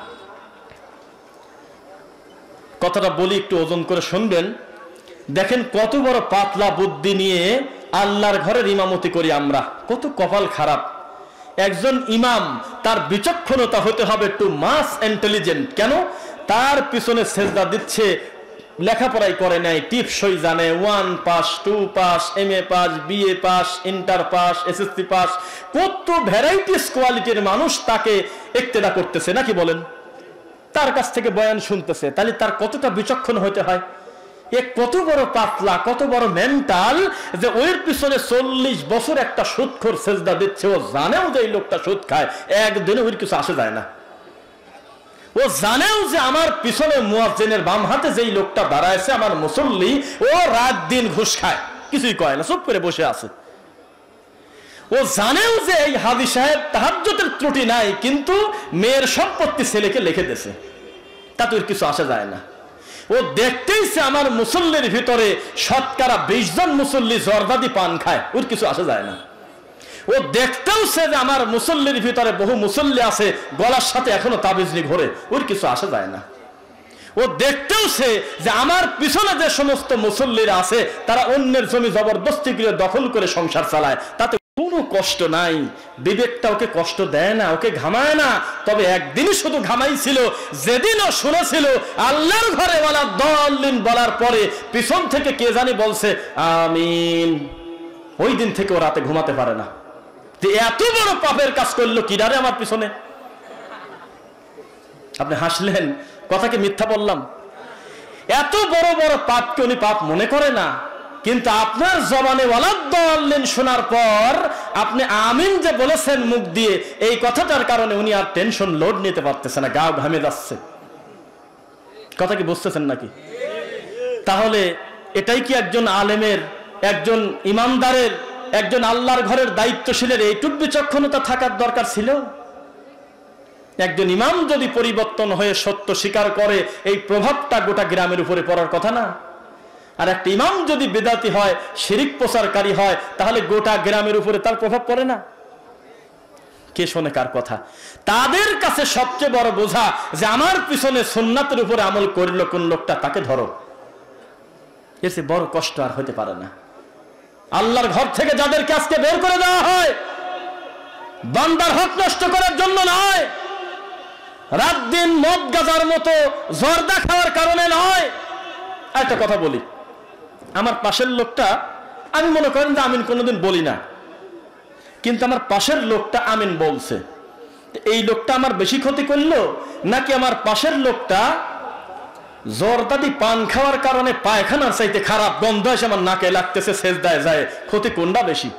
কথাটা বলি, একটু ওজন করে শুনবেন। দেখেন কত বড় পাতলা বুদ্ধি নিয়ে আল্লাহর ঘরের ইমামতি করি আমরা, কত কপাল খারাপ। একজন ইমাম, তার বিচক্ষণতা হতে হবে টু মাস ইন্টেলিজেন্ট। কেন? তার পিছনে সেজদা দিচ্ছে, লেখাপড়াই করে নাই, টিপসই জানে, 1 pass, 2 pass, MA pass, BA pass, inter pass, SSC pass, কত ভ্যারাইটিস কোয়ালিটির মানুষ তাকে ইক্তেদা করতেছে, নাকি বলেন? তার কাছ থেকে বয়ান শুনতেছে, তাহলে তার কতটা বিচক্ষণ হতে হয়? এ কত বড় পাতলা, কত বড় মেন্টাল যে ওর পিছনে 40 বছর একটা সুদখোর সেজদা দিচ্ছে। ও জানেও যে এই লোকটা সুদ খায়, একদিনে ওর কিছু আসে যায় না। ও জানেও যে আমার পিছনে মুয়াজ্জিনের বাম হাতে যেই লোকটা দাঁড়ায়ছে, আমার মুসল্লি, ও রাত দিন ঘুষ খায়, কিছুই কয় না, চুপ করে বসে আছে। ও জানেও যে এই হাজী সাহেব তাহাজ্জুদের ত্রুটি নাই, কিন্তু মেয়ের সম্পত্তি ছেলেকে লিখে দিয়েছে, তাতে ওর কিছু আসে যায় না। ও দেখতেইছে আমার মুসল্লির ভিতরে শতকরা 20 জন মুসল্লি জর্দাদি পান খায়, ওর কিছু আসে যায় না। ও দেখতেওছে যে আমার মুসল্লির ভিতরে বহু মুসল্লি আছে গলার সাথে এখনো তাবিজ নিয়ে ঘোরে, ওর কিছু আসে যায় না। ও দেখতেওছে যে আমার পিছনে যে সমস্ত মুসল্লিরা আছে তারা অন্যের জমি জবরদস্তি করে দখল করে সংসার চালায়, তাতে কোনো কষ্ট নাই। বিবেকটা ওকে কষ্ট দেয় না, ওকে ঘামায় না। তবে একদিনই শুধু ঘামাইছিল, যেদিনও শুনেছিল আল্লাহর ঘরে ওয়ালা দলিন বলার পরে পিছন থেকে কে জানি বলছে আমিন, ওই দিন থেকে ও রাতে ঘুমাতে পারে না। এত বড় পাপের কাজ করলো কিনারে আমার পিছনে। আপনি হাসলেন, কথা কি মিথ্যা বললাম? এত বড় বড় পাপকে উনি পাপ মনে করে না, কিন্তু আপনার জবানে ওয়ালাদ-দাল্লিন শোনার পর আপনি আমিন যে বলেছেন মুখ দিয়ে, এই কথাটার কারণে উনি আর টেনশন লোড নিতে পারতেছে না, গা ঘামে যাচ্ছে। কথা কি বুঝতেছেন নাকি? তাহলে এটাই কি একজন আলেমের, একজন ইমানদারের, একজন আল্লাহর ঘরের দায়িত্বশীলের এইটুক বিচক্ষণতা থাকার দরকার ছিল? একজন ইমাম যদি পরিবর্তন হয়ে সত্য স্বীকার করে, এই প্রভাবটা গোটা গ্রামের উপরে পড়ার কথা না? আর একটা ইমাম যদি বিদআতি হয়, শিরিক প্রচারকারী হয়, তাহলে গোটা গ্রামের উপরে তার প্রভাব পড়ে না? কে শোনে কার কথা? তাদের কাছে সবচেয়ে বড় বোঝা যে আমার পিছনে সুন্নাতের উপরে আমল করলো কোন লোকটা, তাকে ধরো। এর চেয়ে বড় কষ্ট আর হতে পারে না। আল্লাহর ঘর থেকে যাদেরকে আজকে বের করে দেওয়া হয়, বান্দার হক নষ্ট করার জন্য নয়, রাত দিন মদ গাজার মতো জর্দা খাওয়ার কারণে নয়। একটা কথা বলি, আমার পাশের লোকটা, আমি মনে করেন যে আমিন কোনোদিন বলি না, কিন্তু আমার পাশের লোকটা আমিন বলছে, এই লোকটা আমার বেশি ক্ষতি করলো নাকি আমার পাশের লোকটা জর্দাদি পান খাওয়ার কারণে পায়খানার চাইতে খারাপ গন্ধ এসে আমার নাকে লাগতেছে, সেজদায় যায়, ক্ষতি কোনটা বেশি?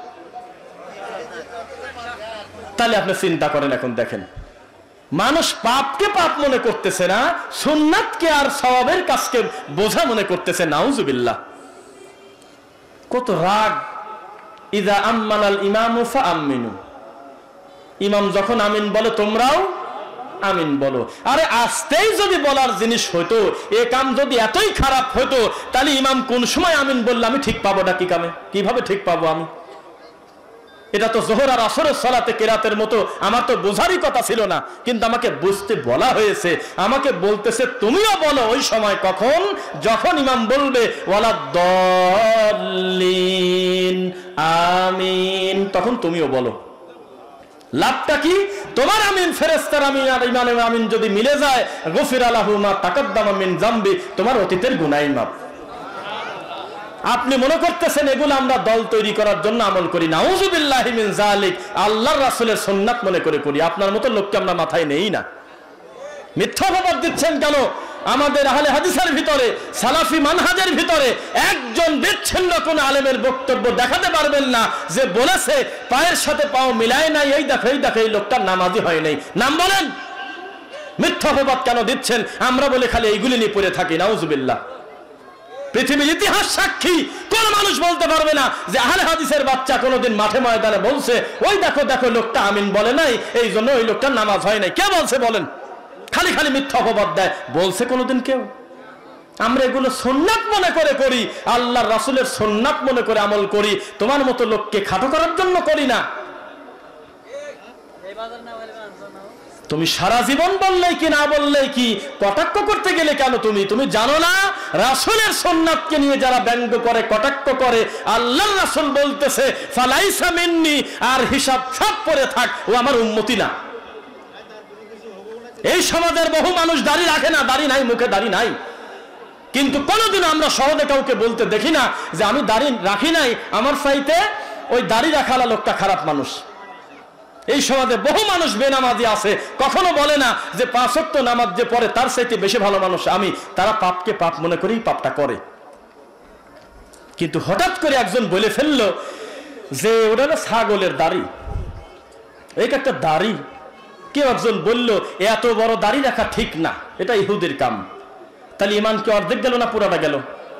তাহলে আপনি চিন্তা করেন। এখন দেখেন, মানুষ পাপকে পাপ মনে করতেছে না, সুন্নাতকে আর সওয়াবের কাজকে বোঝা মনে করতেছে। নাউজুবিল্লাহ। কত রাগ! ইযা আম্মানাল ইমামু ফাআমিনু, ইমাম যখন আমিন বলে তোমরাও আমিন বলো। আরে আস্তেই যদি বলার জিনিস হইতো, এ কাম যদি এতই খারাপ হইতো, তাহলে ইমাম কোন সময় আমিন বললে আমি ঠিক পাবো না? কি কামে কিভাবে ঠিক পাবো আমি? এটা তো যোহর আর আসরের সালাতে কেরাতের মতো, আমার তো বোঝারই কথা ছিল না, কিন্তু আমাকে বুঝতে বলা হয়েছে। আমাকে বলতেছে তুমিও বলো ওই সময়, কখন? যখন ইমাম বলবে ওয়ালাদ-দাল্লিন আমিন, তখন তুমিও বলো। লাভটা কি? তোমার আমিন ফেরেশতার আমিন আর ইমামের আমিন যদি মিলে যায়, গফিরা লাহু মা তাকাদ্দামা মিন যামবি, তোমার অতীতের গুনাহ মাফ। আপনি মনে করতেছেন এগুলো আমরা দল তৈরি করার জন্য আমল করি? নাউযুবিল্লাহি মিন যালিক, আল্লাহর রাসূলের সুন্নাত মনে করে করি। আপনার মতো লোককে আমরা মাথায় নেই না। মিথ্যা খবর দিচ্ছেন কেন? আমাদের আহলে হাদিসের ভিতরে, সালাফি মানহাজের ভিতরে একজন বিচ্ছিন্ন কোন আলেমের বক্তব্য দেখাতে পারবেন না যে বলেছে পায়ের সাথে পাও মিলায় নাই, এই দেখো এই লোকটা নামাজি হয় নাই। নাম বলেন। মিথ্যা অপবাদ কেন দিচ্ছেন? আমরা বলে খালি এইগুলি নিয়ে পড়ে থাকি। নাউযুবিল্লাহ। পৃথিবীর ইতিহাস সাক্ষী, কোন মানুষ বলতে পারবে না যে আহলে হাদিসের বাচ্চা কোনোদিন মাঠে ময়দানে বলছে ওই দেখো লোকটা আমিন বলে নাই, এই জন্য ওই লোকটার নামাজ হয় নাই। কে বলছে বলেন? খালি খালি মিথ্যা অপবাদ দেয়। বলছে কোনোদিন কেউ? আমরা এগুলো সুন্নাত মনে করে করি, আল্লাহর রাসূলের সুন্নাত মনে করে আমল করি। তোমার মতো লোককে খাটো করার জন্য করি না। তুমি সারা জীবন বললেই কি না বললেই কি, কটাক্ষ করতে গেলে কেন? তুমি জানো না রাসূলের সুন্নাতকে নিয়ে যারা ব্যঙ্গ করে, কটাক্ষ করে, আল্লাহর রাসূল বলতেছে ফালাইসা মিন্নি, আর হিসাব সব পড়ে থাক, ও আমার উম্মতি না। এই সমাজের বহু মানুষ দাড়ি রাখে না, দাড়ি নাই, মুখে দাড়ি নাই, কিন্তু কোনোদিন আমরা সহজে কাউকে বলতে দেখি না যে আমি দাড়ি রাখি নাই, আমার চাইতে ওই দাড়ি রাখালা লোকটা খারাপ মানুষ। এই সমাজে বহু মানুষ বেনামাজি আছে, কখনো বলে না যে 5 ওয়াক্ত নামাজ যে পড়ে তার চাইতে বেশি ভালো মানুষ আমি। তারা পাপকে পাপ মনে করেই পাপটা করে। কিন্তু হঠাৎ করে একজন বলে ফেললো যে ওটা হলো ছাগলের দাড়ি, এইটা একটা দাড়ি। কেউ একজন বলল এত বড় দাড়ি রাখা ঠিক না, এটা ইহুদির কাম। তাহলে ইমান কি অর্ধেক গেল না পুরাটা গেল?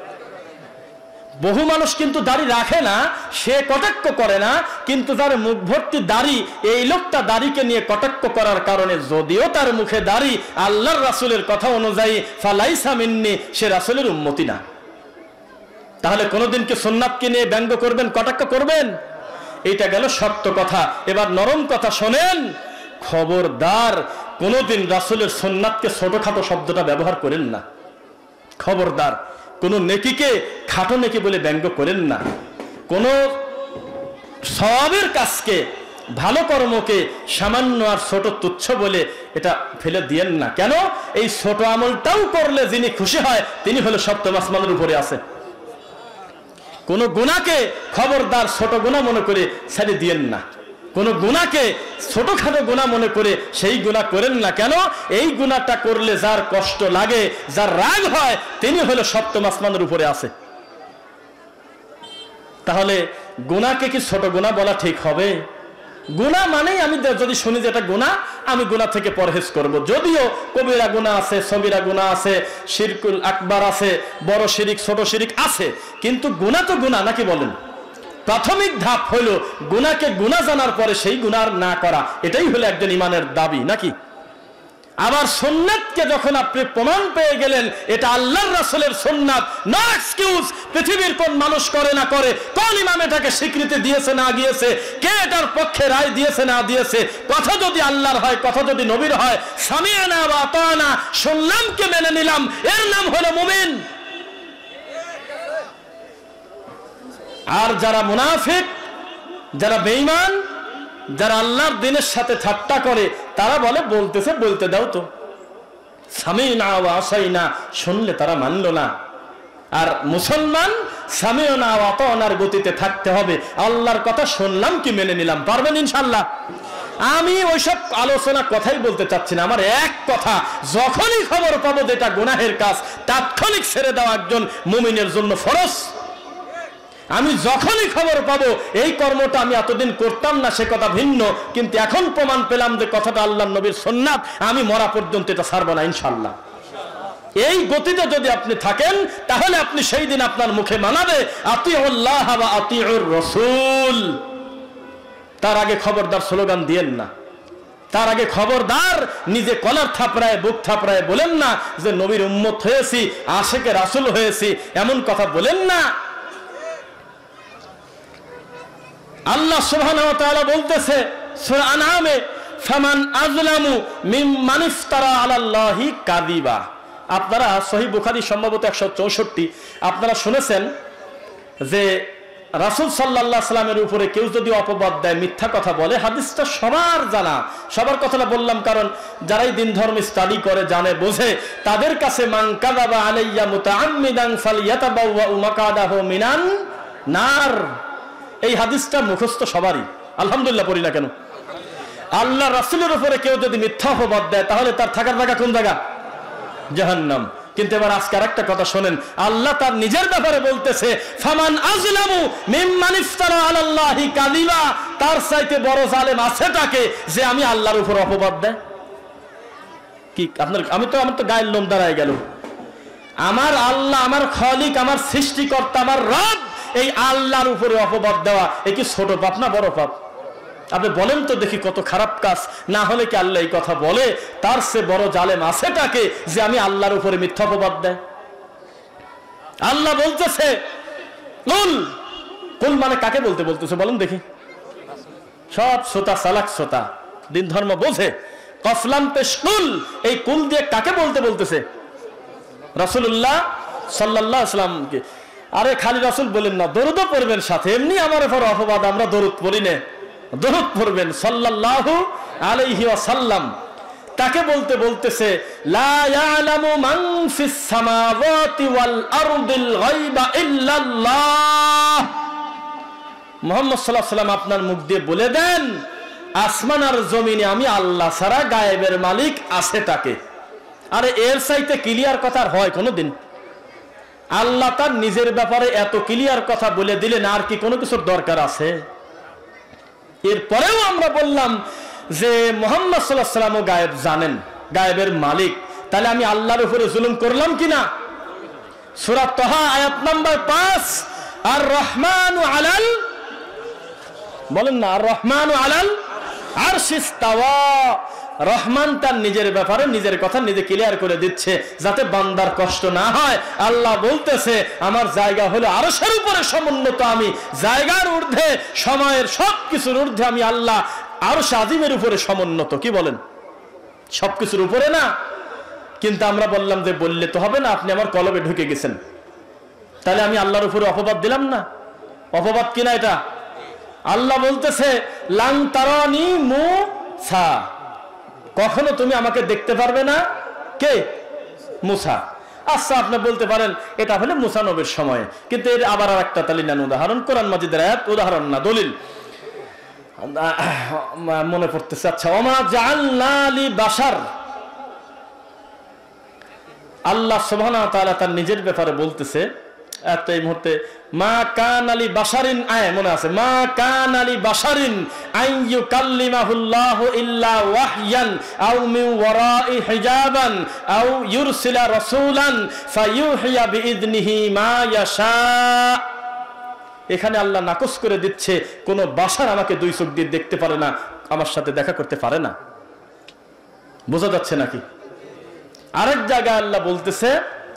বহু মানুষ কিন্তু দাড়ি রাখে না, সে কটাক্ষ করে না, কিন্তু যার মুখ ভর্তি দাড়ি, এই লোকটা দাড়িকে নিয়ে কটাক্ষ করার কারণে যদিও তার মুখে দাড়ি, আল্লাহর রাসূলের কথা অনুযায়ী ফালাইসা মিন্নি, সে রাসূলের উম্মতি না। তাহলে কোনোদিন কি সুন্নাতকে নিয়ে ব্যঙ্গ করবেন, কটাক্ষ করবেন? এইটা গেল শক্ত কথা। এবার নরম কথা শোনেন। খবরদার কোনোদিন রাসূলের সুন্নাতকে ছোটখাটো শব্দটা ব্যবহার করেন না। খবরদার কোন নেকিকে খাটো নেকি বলে ব্যঙ্গ করেন না। কোন সওয়াবের কাজকে, ভালো কর্মকে সামান্য আর ছোট তুচ্ছ বলে এটা ফেলে দিয়েন না। কেন? এই ছোট আমলটাও করলে যিনি খুশি হয় তিনি হলো সপ্তম আসমানের উপরে আছে। কোন গুনাহকে খবরদার ছোট গুনাহ মনে করে ছেড়ে দিয়েন না। কোন গুনাহকে ছোটখাটো গুনাহ মনে করে সেই গুনাহ করেন না। কেন? এই গুনাহটা করলে যার কষ্ট লাগে, যার রাগ হয়, তিনি হলো সপ্তম আসমানের উপরে আছে। তাহলে গুনাহকে কি ছোট গুনাহ বলা ঠিক হবে? গুনাহ মানেই আমি যদি শুনি যে এটা গুনাহ, আমি গুনাহ থেকে পরহেজ করব। যদিও কবিরা গুনাহ আছে, সগীরা গুনাহ আছে, শিরকুল আকবার আছে, বড় শিরিক ছোট শিরিক আছে, কিন্তু গুনাহ তো গুনাহ, নাকি বলেন? প্রাথমিক ধাপ হলো গুনাহকে গুনাহ জানার পরে সেই গুনাহ না করা, এটাই হলো একজন ইমানের দাবি, নাকি? আবার সুন্নাতকে যখন আপনি প্রমাণ পেয়ে গেলেন এটা আল্লাহর রাসূলের সুন্নাত, নো এক্সকিউজ, পৃথিবীর কোন মানুষ করে না করে, কোন ইমাম এটাকে স্বীকৃতি দিয়েছে না দিয়েছে, কে এটার পক্ষে রায় দিয়েছে না দিয়েছে, কথা যদি আল্লাহর হয়, কথা যদি নবীর হয়, সামিআনা ওয়া আতানা, শুনলামকে মেনে নিলাম, এর নাম হলো মুমিন। আর যারা মুনাফিক, যারা বেঈমান, যারা আল্লাহর দ্বীনের সাথে ঠাট্টা করে, তারা বলে বলতেছে বলতে দাও তো, সামিনা ওয়া আসাইনা, শুনলে তারা মানল না। আর মুসলমান সামিনা ওয়া আতানার গতিতে থাকতে হবে, আল্লাহর কথা শুনলাম কি মেনে নিলাম। পারবেন ইনশাআল্লাহ? আমি ওইসব আলোচনা কথাই বলতে চাচ্ছি না। আমার এক কথা, যখনই খবর পাবো যেটা গুনাহের কাজ, তাৎক্ষণিক ছেড়ে দেওয়া একজন মুমিনের জন্য ফরজ। আমি যখনই খবর পাবো এই কর্মটা আমি এতদিন করতাম না, সে কথা ভিন্ন, কিন্তু এখন প্রমাণ পেলাম যে কথাটা আল্লাহর নবীর সুন্নাত, আমি মরা পর্যন্ত এটা ছাড়বো না ইনশাআল্লাহ। এই গতিতে যদি আপনি থাকেন, তাহলে আপনি সেই দিন আপনার মুখে মানাবে আতিউল্লাহ ওয়া আতিউর রাসূল। তার আগে খবরদার স্লোগান দিয়েন না, তার আগে খবরদার নিজে কলার থাপড়ায় বুক থাপড়ায় বলেন না যে নবীর উম্মত হয়েছি, আশেকে রাসূল হয়েছি, এমন কথা বলেন না। আল্লাহ সুবহানাহু ওয়া তাআলা বলতেছে সূরা আনআমে, ফামান আযলামু মিম্মান ইফতারা আলাল্লাহি কাযিবা। আপনারা সহিহ বুখারী সম্ভবত 164 আপনারা শুনেছেন যে রাসূল সাল্লাল্লাহু আলাইহি সাল্লামের উপরে কেউ যদি অপবাদ দেয়, মিথ্যা কথা বলে, হাদিসটা সবার জানা। সবার কথাটা বললাম কারণ যারাই দিন ধর্ম স্টাডি করে, জানে, বোঝে, তাদের কাছে মান কাযাবা আলাইয়া মুতাআম্মিদান ফালইয়াতাবাওয়া মাকাদাহু মিনান নার, এই হাদিসটা মুখস্থ সবারই, আলহামদুলিল্লাহ পড়ি না কেন? আল্লাহ রাসূলের উপরে কেউ যদি মিথ্যা অপবাদ দেয়, তাহলে তার থাকার জায়গা কোন জায়গা? জাহান্নাম। কিন্তু এবার আজকে আরেকটা কথা শোনেন, আল্লাহ তার নিজের ব্যাপারে বলতেছে ফামান আযলামু মিম্মান ইফতারা আলাল্লাহি কাযিবা, তার চাইতে বড় জালেম আছেটাকে যে আমি আল্লাহর উপর অপবাদ দেয়? কি আপনার, আমার তো গায়ের লোম দাঁড়ায় গেল। আমার আল্লাহ, আমার খালিক, আমার সৃষ্টিকর্তা, আমার রব, এই আল্লাহর উপরে অপবাদ দেওয়া, এ কি ছোট পাপ না বড় পাপ? আপনি বলেন তো দেখি কত খারাপ কাজ। না হলে কি আল্লাহ এই কথা বলে তার সে বড় জালেম আছেটাকে যে আমি আল্লাহর উপরে মিথ্যা অপবাদ দেয়? আল্লাহ বলতেছে কুল, কুল মানে কাকে বলতে বলতেছে বলেন দেখি? সব শ্রোতা চালাক শ্রোতা, দিন ধর্ম বোঝে, কফলাম পেশ কুল, এই কুল দিয়ে কাকে বলতে বলতেছে? রাসূলুল্লাহ সাল্লাল্লাহু আলাইহি ওয়াসাল্লামকে। আরে খালি রাসূল বলেন না, দরুদও পড়বেন সাথে। এমনি আমার উপর অপবাদ, আমরা দরুদ পড়ি না, দরুদ পড়বেন সাল্লাল্লাহু আলাইহি ওয়াসাল্লাম। তাকে বলতে বলতেছে লা ইয়ালামু মান ফিস সামাওয়াতি ওয়াল আরদিল গায়বা ইল্লাল্লাহ। মুহাম্মদ সাল্লাল্লাহু আলাইহি ওয়াসাল্লাম আপনার মুখ দিয়ে বলে দেন, আসমান আর জমিনে আমি আল্লাহ ছাড়া গায়েবের মালিক আছে তাকে। আরে এর চাইতে ক্লিয়ার কথা আর হয় কোনোদিন? আল্লাহ তার নিজের ব্যাপারে এত ক্লিয়ার কথা বলে দিলেন, আর কি কোনো কিছুর দরকার আছে? এরপরেও আমরা বললাম যে মুহাম্মদ সাল্লাল্লাহু আলাইহি ওয়াসাল্লাম গায়েব জানেন, গায়েবের মালিক, তাহলে আমি আল্লাহর উপরে জুলুম করলাম কিনা? সূরা তাহা আয়াত নাম্বার 5, আর রহমানু আলাল, বলেন না, আর রহমানু আলাল আরশি ইস্তাওয়া। রহমান তার নিজের ব্যাপারে নিজের কথা নিজে ক্লিয়ার করে দিচ্ছে যাতে বান্দার কষ্ট না হয়। আল্লাহ বলতেছে আমার জায়গা হলো আরশের উপরে সমুন্নত, আমি জায়গার ঊর্ধ্বে, সময়ের সবকিছুর ঊর্ধ্বে আমি আল্লাহ আরশ আজিমের উপরে সমুন্নত। কি বলেন? সবকিছুর উপরে না? কিন্তু আমরা বললাম যে বললে তো হবে না, আপনি আমার কলবে ঢুকে গেছেন, তাহলে আমি আল্লাহর উপরে অপবাদ দিলাম না? অপবাদ কিনা এটা? আল্লাহ বলতেছে লান তারানি মুসা, কখনো তুমি আমাকে দেখতে পারবে না। কে? মুসা। আচ্ছা, আপনি বলতে পারেন এটা হলে মুসা নবীর সময়, কিন্তু এর আবার আর একটা তালিনান উদাহরণ, কোরআন মাজিদের আয়াত, উদাহরণ না দলিল। মনে পড়তেছে, আচ্ছা, ওমা জাআলনা লি বাশার, আল্লাহ সুবহানাহু ওয়া তাআলা তার নিজের ব্যাপারে বলতেছে এই মুহূর্তে, মা কানা লি বাশারিন, মনে আছে, মা কানা লি বাশারিন আন ইউকাল্লিমাহুল্লাহু ইল্লা ওয়াহয়ান আও মিন ওয়ারাই হিজাবান আও ইউরসিলা রাসূলান ফায়ুহিয়া বিইذনিহি মা ইয়াশা। এখানে আল্লাহ নাকচ করে দিচ্ছে, কোন বাশার আমাকে দুই চোখ দিয়ে দেখতে পারে না, আমার সাথে দেখা করতে পারে না। বোঝা যাচ্ছে নাকি? আরেক জায়গায় আল্লাহ বলতেছে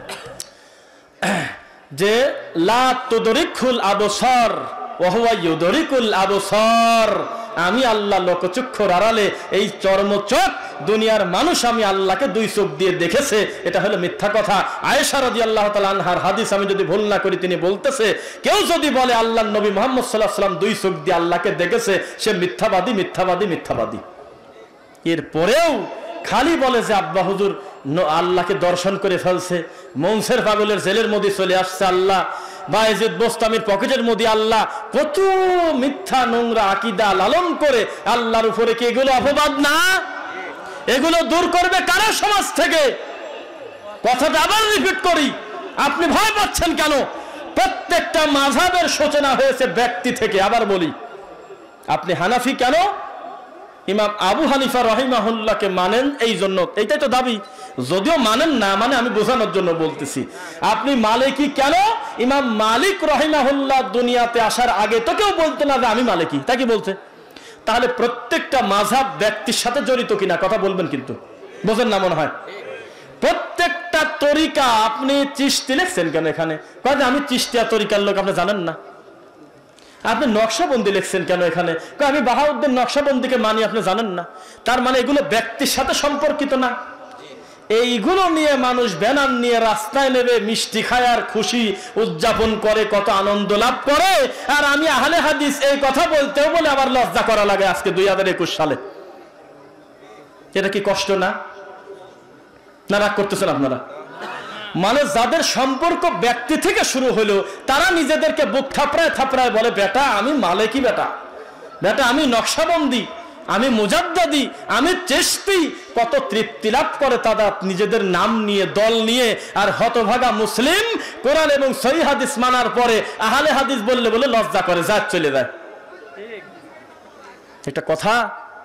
যে লা তুদরিকুল আবসার ওয়া হুয়া ইউদরিকুল আবসার, আমি আল্লাহ লোকচক্ষুর আড়ালে, এই চর্মচোখ দুনিয়ার মানুষ আমি আল্লাহকে দুই চোখ দিয়ে দেখেছে, এটা হলো মিথ্যা কথা। আয়েশা রাদিয়াল্লাহু তাআলা আনহার হাদিস, আমি যদি ভুল না করি, তিনি বলতেছে, কেউ যদি বলে আল্লাহর নবী মুহাম্মদ সাল্লাল্লাহু আলাইহি ওয়াসাল্লাম দুই চোখ দিয়ে আল্লাহকে দেখেছে, সে মিথ্যাবাদী, মিথ্যাবাদী, মিথ্যাবাদী। এরপরেও খালি বলে যে আব্বা হুজুর আল্লাহকে দর্শন করে ফেলছে, মনসের পাগলের জেলের মধ্যে চলে আসছে আল্লাহ, বায়েজিদ বোস্তামির পকেটের মধ্যে আল্লাহ, কত মিথ্যা নোংরা আকীদা লালন করে আল্লাহর উপরে কি এগুলো অপবাদ না? এগুলো দূর করবে কারা সমাজ থেকে? কথাটা আবার রিপিট করি, আপনি ভয় পাচ্ছেন কেন? প্রত্যেকটা মাযহাবের সূচনা হয়েছে ব্যক্তি থেকে। আবার বলি, আপনি হানাফি কেন? ইমাম আবু হানিফা রাহিমাহুল্লাহকে মানেন এই জন্য, এইটাই তো দাবি, যদিও মানেন না, মানে আমি বোঝানোর জন্য বলতেছি। আপনি মালিকি কেন? ইমাম মালিক রাহিমাহুল্লাহ দুনিয়াতে আসার আগে তো কেউ বলতো না যে আমি মালিকি, তা কি বলছে? তাহলে প্রত্যেকটা মাযহাব ব্যক্তির সাথে জড়িত কিনা কথা বলবেন, কিন্তু বোঝেন না মনে হয়। প্রত্যেকটা তরিকা, আপনি চিশতি লিখছেন কেন এখানে? আমি চিশতিয়া তরিকার লোক, আপনি জানেন না? আপনি নকশাবন্দি লিখছেন কেন এখানে? আমি বাহাউদ্দিন নকশাবন্দিকে মানি, আপনি জানেন না? তার মানে এগুলো ব্যক্তির সাথে সম্পর্কিত না। এইগুলো নিয়ে মানুষ ব্যানার নিয়ে রাস্তায় নেবে, মিষ্টি খায় আর খুশি উদযাপন করে, কত আনন্দ লাভ করে। আর আমি আহলে হাদিস এই কথা বলতেও বলে আবার লজ্জা করা লাগে আজকে 2021 সালে। এটা কি কষ্ট না? না রাগ করতেছেন আপনারা? মানে যাদের সম্পর্ক ব্যক্তি থেকে শুরু হলো, তারা নিজেদেরকে বুক থাপড়ায় থাপড়ায় বলে, বেটা আমি মালিকি, বেটা বেটা আমি নকশাবন্দি, আমি মুজাদ্দাদি, আমি চিশতি। কত তৃপ্তি লাভ করে তারা নিজেদের নাম নিয়ে, দল নিয়ে। আর হতভাগা মুসলিম কোরআন এবং সহিহ হাদিস মানার পরে আহলে হাদিস বললে বলে লজ্জা করে, যা চলে যায়। একটা কথা,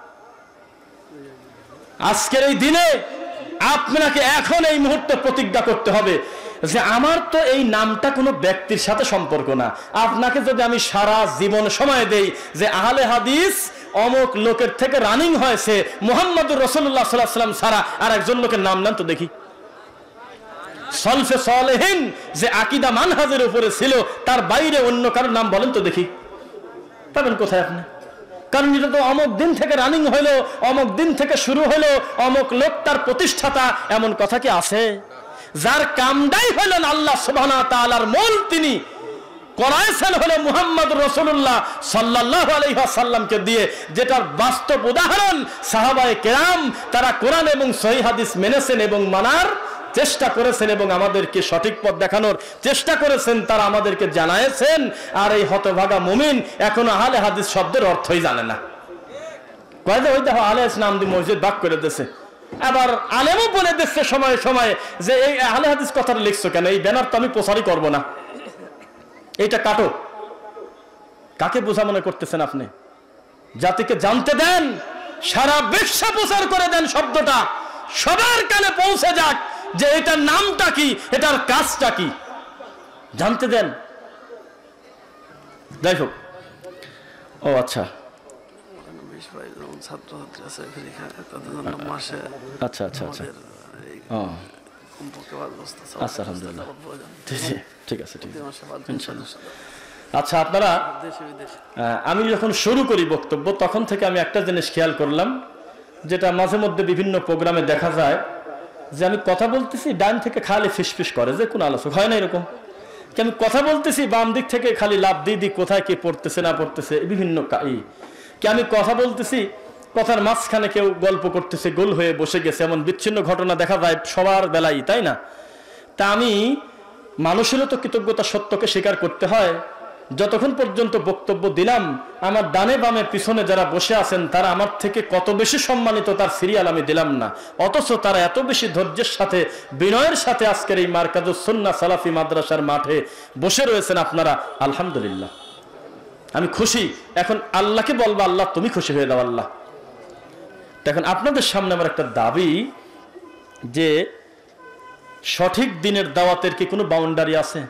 আজকের এই দিনে আপনাকে এখন এই মুহূর্তে প্রতিজ্ঞা করতে হবে যে আমার তো এই নামটা কোনো ব্যক্তির সাথে সম্পর্ক না। আপনাকে যদি আমি সারা জীবন সময় দেই যে আহলে হাদিস অমুক লোকের থেকে রানিং হয়েছে, মুহাম্মদুর রাসূলুল্লাহ সাল্লাল্লাহু আলাইহি ওয়াসাল্লাম ছাড়া আর একজন লোকের নাম নেন তো দেখি। সলফে সালেহিন যে আকীদা মানহাজের উপরে ছিল, তার বাইরে অন্য কারোর নাম বলেন তো দেখি, পাবেন কোথায় আপনি? কারণ এটা তো অমুক দিন থেকে রানিং হইলো, অমুক দিন থেকে শুরু হলো, অমুক লোক তার প্রতিষ্ঠাতা, এমন কথা কি আছে? যার কামদাই হলেন আল্লাহ সুবহানাহু ওয়া তাআলার মূল, তিনি করাইছেন হলো মুহাম্মদুর রাসূলুল্লাহ সাল্লাল্লাহু আলাইহি ওয়াসাল্লামকে দিয়ে, যেটার বাস্তব উদাহরণ সাহাবায়ে কেরাম। তারা কোরআন এবং সহিহ হাদিস মেনেছেন এবং মানার চেষ্টা করেছেন এবং আমাদেরকে সঠিক পথ দেখানোর চেষ্টা করেছেন, তারা আমাদেরকে জানাইছেন। আর এই হতভাগা মুমিন এখনো আহলে হাদিস শব্দের অর্থই জানে না। কয় যে ওই দেখো আহলে হাদিস নাম দিয়ে মসজিদ ভাগ করে দিয়েছে, আবার আলেমও বলে দিচ্ছে সময়ে সময়ে যে এই আহলে হাদিস কথাটা লিখছো কেন, এই ব্যানার তো আমি প্রচারই করব না, এইটা কাটো। কাকে বোঝা মনে করতেছেন আপনি? জাতিকে জানতে দেন, সারা বিশ্বে প্রচার করে দেন, শব্দটা সবার কানে পৌঁছে যাক যে এটার নামটা কি, এটার কাজটা কি, জানতে দেন। যাই হোক, ও আচ্ছা আচ্ছা আচ্ছা আচ্ছা, আচ্ছা আলহামদুলিল্লাহ, ঠিক আছে, ঠিক আছে ইনশাআল্লাহ। আচ্ছা আপনারা, আমি যখন শুরু করি বক্তব্য তখন থেকে আমি একটা জিনিস খেয়াল করলাম, যেটা মাঝে মধ্যে বিভিন্ন প্রোগ্রামে দেখা যায়, যে আমি কথা বলতেছি ডান থেকে খালি ফিসফিস করে, যে কোন আলোচক হয় না এরকম, কি আমি কথা বলতেছি বাম দিক থেকে খালি লাভ দিয়ে দিই কোথায় কে পড়তেছে না পড়তেছে, বিভিন্ন কি আমি কথা বলতেছি কথার মাঝখানে কেউ গল্প করতেছে, গোল হয়ে বসে গেছে, এমন বিচ্ছিন্ন ঘটনা দেখা যায় সবার বেলায়, তাই না? তা আমি, মানুষেরও তো কৃতজ্ঞতা সত্যকে স্বীকার করতে হয়। যতক্ষণ পর্যন্ত বক্তব্য দিলাম আমার ডানে বামে পিছনে যারা বসে আছেন তারা আমার থেকে কত বেশি সম্মানিত তার সিরিয়াল আমি দিলাম না, অথচ তারা এত বেশি ধৈর্যের সাথে বিনয়ের সাথে আজকের এই মার্কাজুস সুন্নাহ সালাফি মাদ্রাসার মাঠে বসে রয়েছেন আপনারা। আলহামদুলিল্লাহ, আমি খুশি। এখন আল্লাহকে বলবো, আল্লাহ তুমি খুশি হয়ে দাও আল্লাহ। এখন আপনাদের সামনে আমার একটা দাবি যে সঠিক দিনের দাওয়াতের কি কোনো বাউন্ডারি আছে?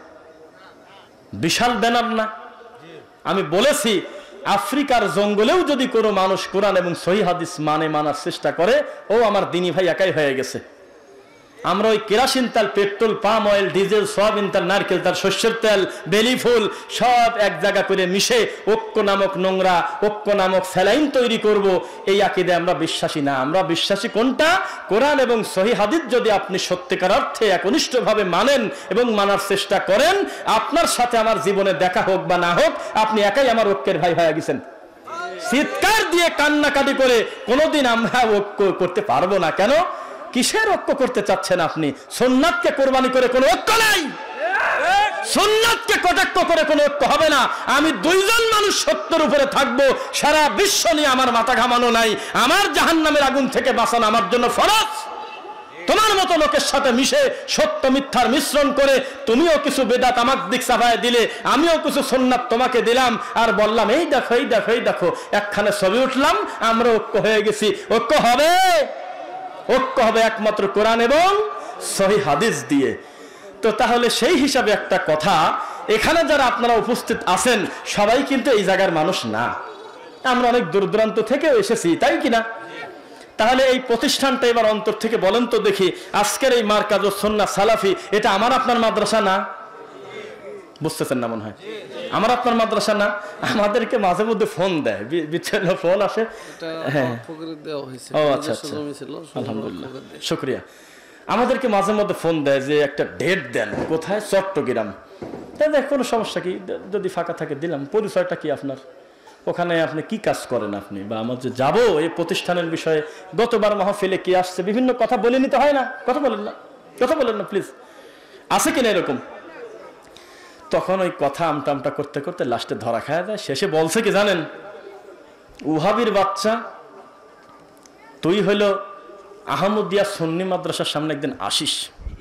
বিশাল ব্যানার না? আমি বলেছি আফ্রিকার জঙ্গলেও যদি কোনো মানুষ কোরআন এবং সহিহ হাদিস মানার চেষ্টা করে, ও আমার দিনী ভাই একাই হয়ে গেছে। আমরা ওই কেরাসিন তেল, petrol, palm oil, diesel, soybean তেল, নারকেল তেল, শস্যের তেল, বেলি ফুল সব এক জায়গা করে মিশে ঐক্য নামক নোংরা, ঐক্য নামক স্যালাইন তৈরি করব, এই আকীদায় আমরা বিশ্বাসী না। আমরা বিশ্বাসী কোনটা? কোরআন এবং সহিহ হাদিস যদি আপনি সত্যিকার অর্থে একনিষ্ঠভাবে মানেন এবং মানার চেষ্টা করেন, আপনার সাথে আমার জীবনে দেখা হোক বা না হোক, আপনি একাই আমার ঐক্যের ভাই হয়ে গেছেন। চিৎকার দিয়ে কান্নাকাটি করে কোনোদিন আমরা ঐক্য করতে পারবো না। কেন? কিসের ঐক্য করতে চাচ্ছেন আপনি? সুন্নাতকে কোরবানি করে কোনো ঐক্য নাই, সুন্নাতকে কটাক্ষ করে কোনো ঐক্য হবে না। আমি দুইজন মানুষ সত্যের উপরে থাকবো, সারা বিশ্ব নিয়ে আমার মাথা ঘামানো নাই। আমার জাহান্নামের আগুন থেকে বাঁচানো আমার জন্য ফরজ। তোমার মতো লোকের সাথে মিশে সত্য মিথ্যার মিশ্রণ করে তুমিও কিছু বেদাত আমার দিক চাপায় দিলে, আমিও কিছু সুন্নাত তোমাকে দিলাম, আর বললাম এই দেখো এই দেখো এই দেখো, একখানে ছবি উঠলাম, আমরা ঐক্য হয়ে গেছি। ঐক্য হবে? ঐক্য হবে একমাত্র কোরআন এবং সহিহ হাদিস দিয়ে। তো তাহলে সেই হিসাবে একটা কথা, এখানে যারা আপনারা উপস্থিত আছেন সবাই কিন্তু এই জায়গার মানুষ না, আমরা অনেক দূর দূরান্ত থেকেও এসেছি, তাই কিনা? তাহলে এই প্রতিষ্ঠানটা এবার অন্তর থেকে বলেন তো দেখি, আজকের এই মার্কাজুস সুন্নাহ সালাফি এটা আমার আপনার মাদ্রাসা না? বুঝতেছেন না মনে হয়? আমার আপনার মাদ্রাসা না? আমাদেরকে মাঝে মধ্যে ফোন দেয়, বিচ্ছিন্ন ফোন আসে। হ্যাঁ, ও আচ্ছা আচ্ছা, আলহামদুলিল্লাহ, শুকরিয়া। আমাদেরকে মাঝে মধ্যে ফোন দেয় যে একটা ডেট দেন, কোথায়? চট্টগ্রাম। তাই কোনো সমস্যা কি? যদি ফাঁকা থাকে দিলাম। পরিচয়টা কি আপনার? ওখানে আপনি কি কাজ করেন আপনি? বা আমার যে যাবো এই প্রতিষ্ঠানের বিষয়ে, গতবার মাহফিলে কি আসছে, বিভিন্ন কথা বলে নিতে হয় না? কথা বলেন না, কথা বলেন না প্লিজ, আছে কিনা এরকম? তখন ওই কথা আমটা আমটা করতে করতে লাস্টে ধরা খায় দেয়। শেষে বলছে কি জানেন? উহাবির বাচ্চা, তুই হইল আহমদিয়া সুন্নি মাদ্রাসার সামনে একদিন আসিস।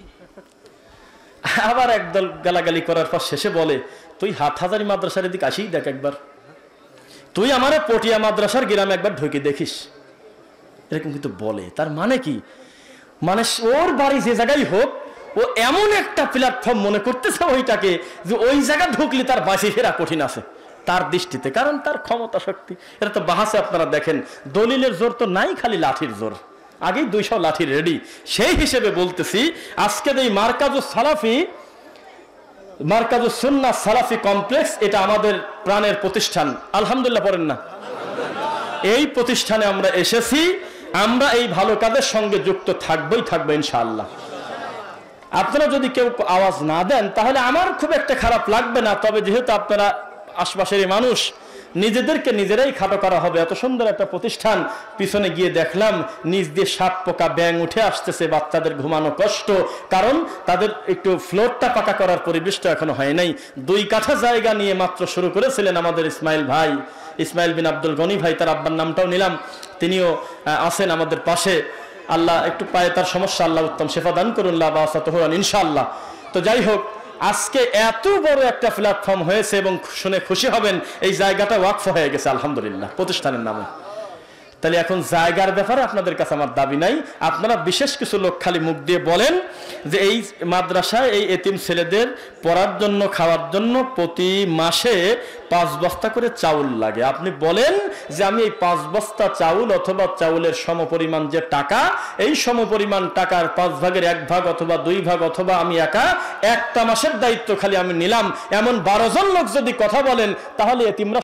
আবার একদল গালাগালি করার পর শেষে বলে, তুই হাটহাজারী মাদ্রাসার এদিকে আসিস দেখ একবার, তুই আমার পটিয়া মাদ্রাসার গ্রামে একবার ঢুকে দেখিস। এরকম কিন্তু বলে। তার মানে কি? মানে ওর বাড়ি যে জায়গায় হোক, ও এমন একটা প্ল্যাটফর্ম মনে করতেছে ওইটাকে, যে ওই জায়গা ঢুকলে তার বাঁচি ফেরা কঠিন আছে তার দৃষ্টিতে, কারণ তার ক্ষমতা শক্তি। এটা তো বাহাসে আপনারা দেখেন, দলিলের জোর তো নাই, খালি লাঠির জোর। আগেই 200 লাঠি রেডি। সেই হিসেবে বলতেছি, আজকের এই মার্কাজুস সালাফি, মার্কাজুস সুন্নাহ সালাফি কমপ্লেক্স, এটা আমাদের প্রাণের প্রতিষ্ঠান। আলহামদুলিল্লাহ পড়েন না? এই প্রতিষ্ঠানে আমরা এসেছি, আমরা এই ভালো কাজের সঙ্গে যুক্ত থাকবই থাকবো ইনশাআল্লাহ। আপনারা যদি কেউ আওয়াজ না দেন তাহলে আমার খুব একটা খারাপ লাগবে না। তবে যেহেতু আপনারা আশপাশের মানুষ, নিজেদেরকে নিজেরাই খাটো করা হবে। এত সুন্দর একটা প্রতিষ্ঠান, পিছনে গিয়ে দেখলাম নিচ দিয়ে সাপ পোকা ব্যাঙ উঠে আসতেছে, বাচ্চাদের ঘুমানো কষ্ট, কারণ তাদের একটু ফ্লোরটা পাকা করার পরিবেশটা এখনো হয় নাই। 2 কাঠা জায়গা নিয়ে মাত্র শুরু করেছিলেন আমাদের ইসমাইল ভাই, ইসমাইল বিন আব্দুল গনি ভাই, তার আব্বার নামটাও নিলাম, তিনিও আছেন আমাদের পাশে। আল্লাহ একটু পায়ে তার সমস্যা, আল্লাহ উত্তম শেফা দান করুন, ইনশাআল্লাহ। তো যাই হোক, আজকে এত বড় একটা প্ল্যাটফর্ম হয়েছে এবং শুনে খুশি হবেন, এই জায়গাটা ওয়াকফ হয়ে গেছে আলহামদুলিল্লাহ প্রতিষ্ঠানের নামে। তাহলে এখন জায়গার ব্যাপারে আপনাদের কাছে আমার দাবি নাই, আপনারা বিশেষ কিছু লোক খালি মুখ দিয়ে বলেন যে এই মাদ্রাসায় এই এতিম ছেলেদের পড়ার জন্য, খাওয়ার জন্য প্রতি মাসে 5 বস্তা করে চাউল লাগে। আপনি বলেন যে আমি এই 5 বস্তা চাউল অথবা চাউলের সমপরিমাণ যে টাকা, এই সমপরিমাণ টাকার 5 ভাগের 1 ভাগ অথবা 2 ভাগ অথবা আমি একা একটা মাসের দায়িত্ব খালি আমি নিলাম। এমন 12 জন লোক যদি কথা বলেন, তাহলে এতিমরা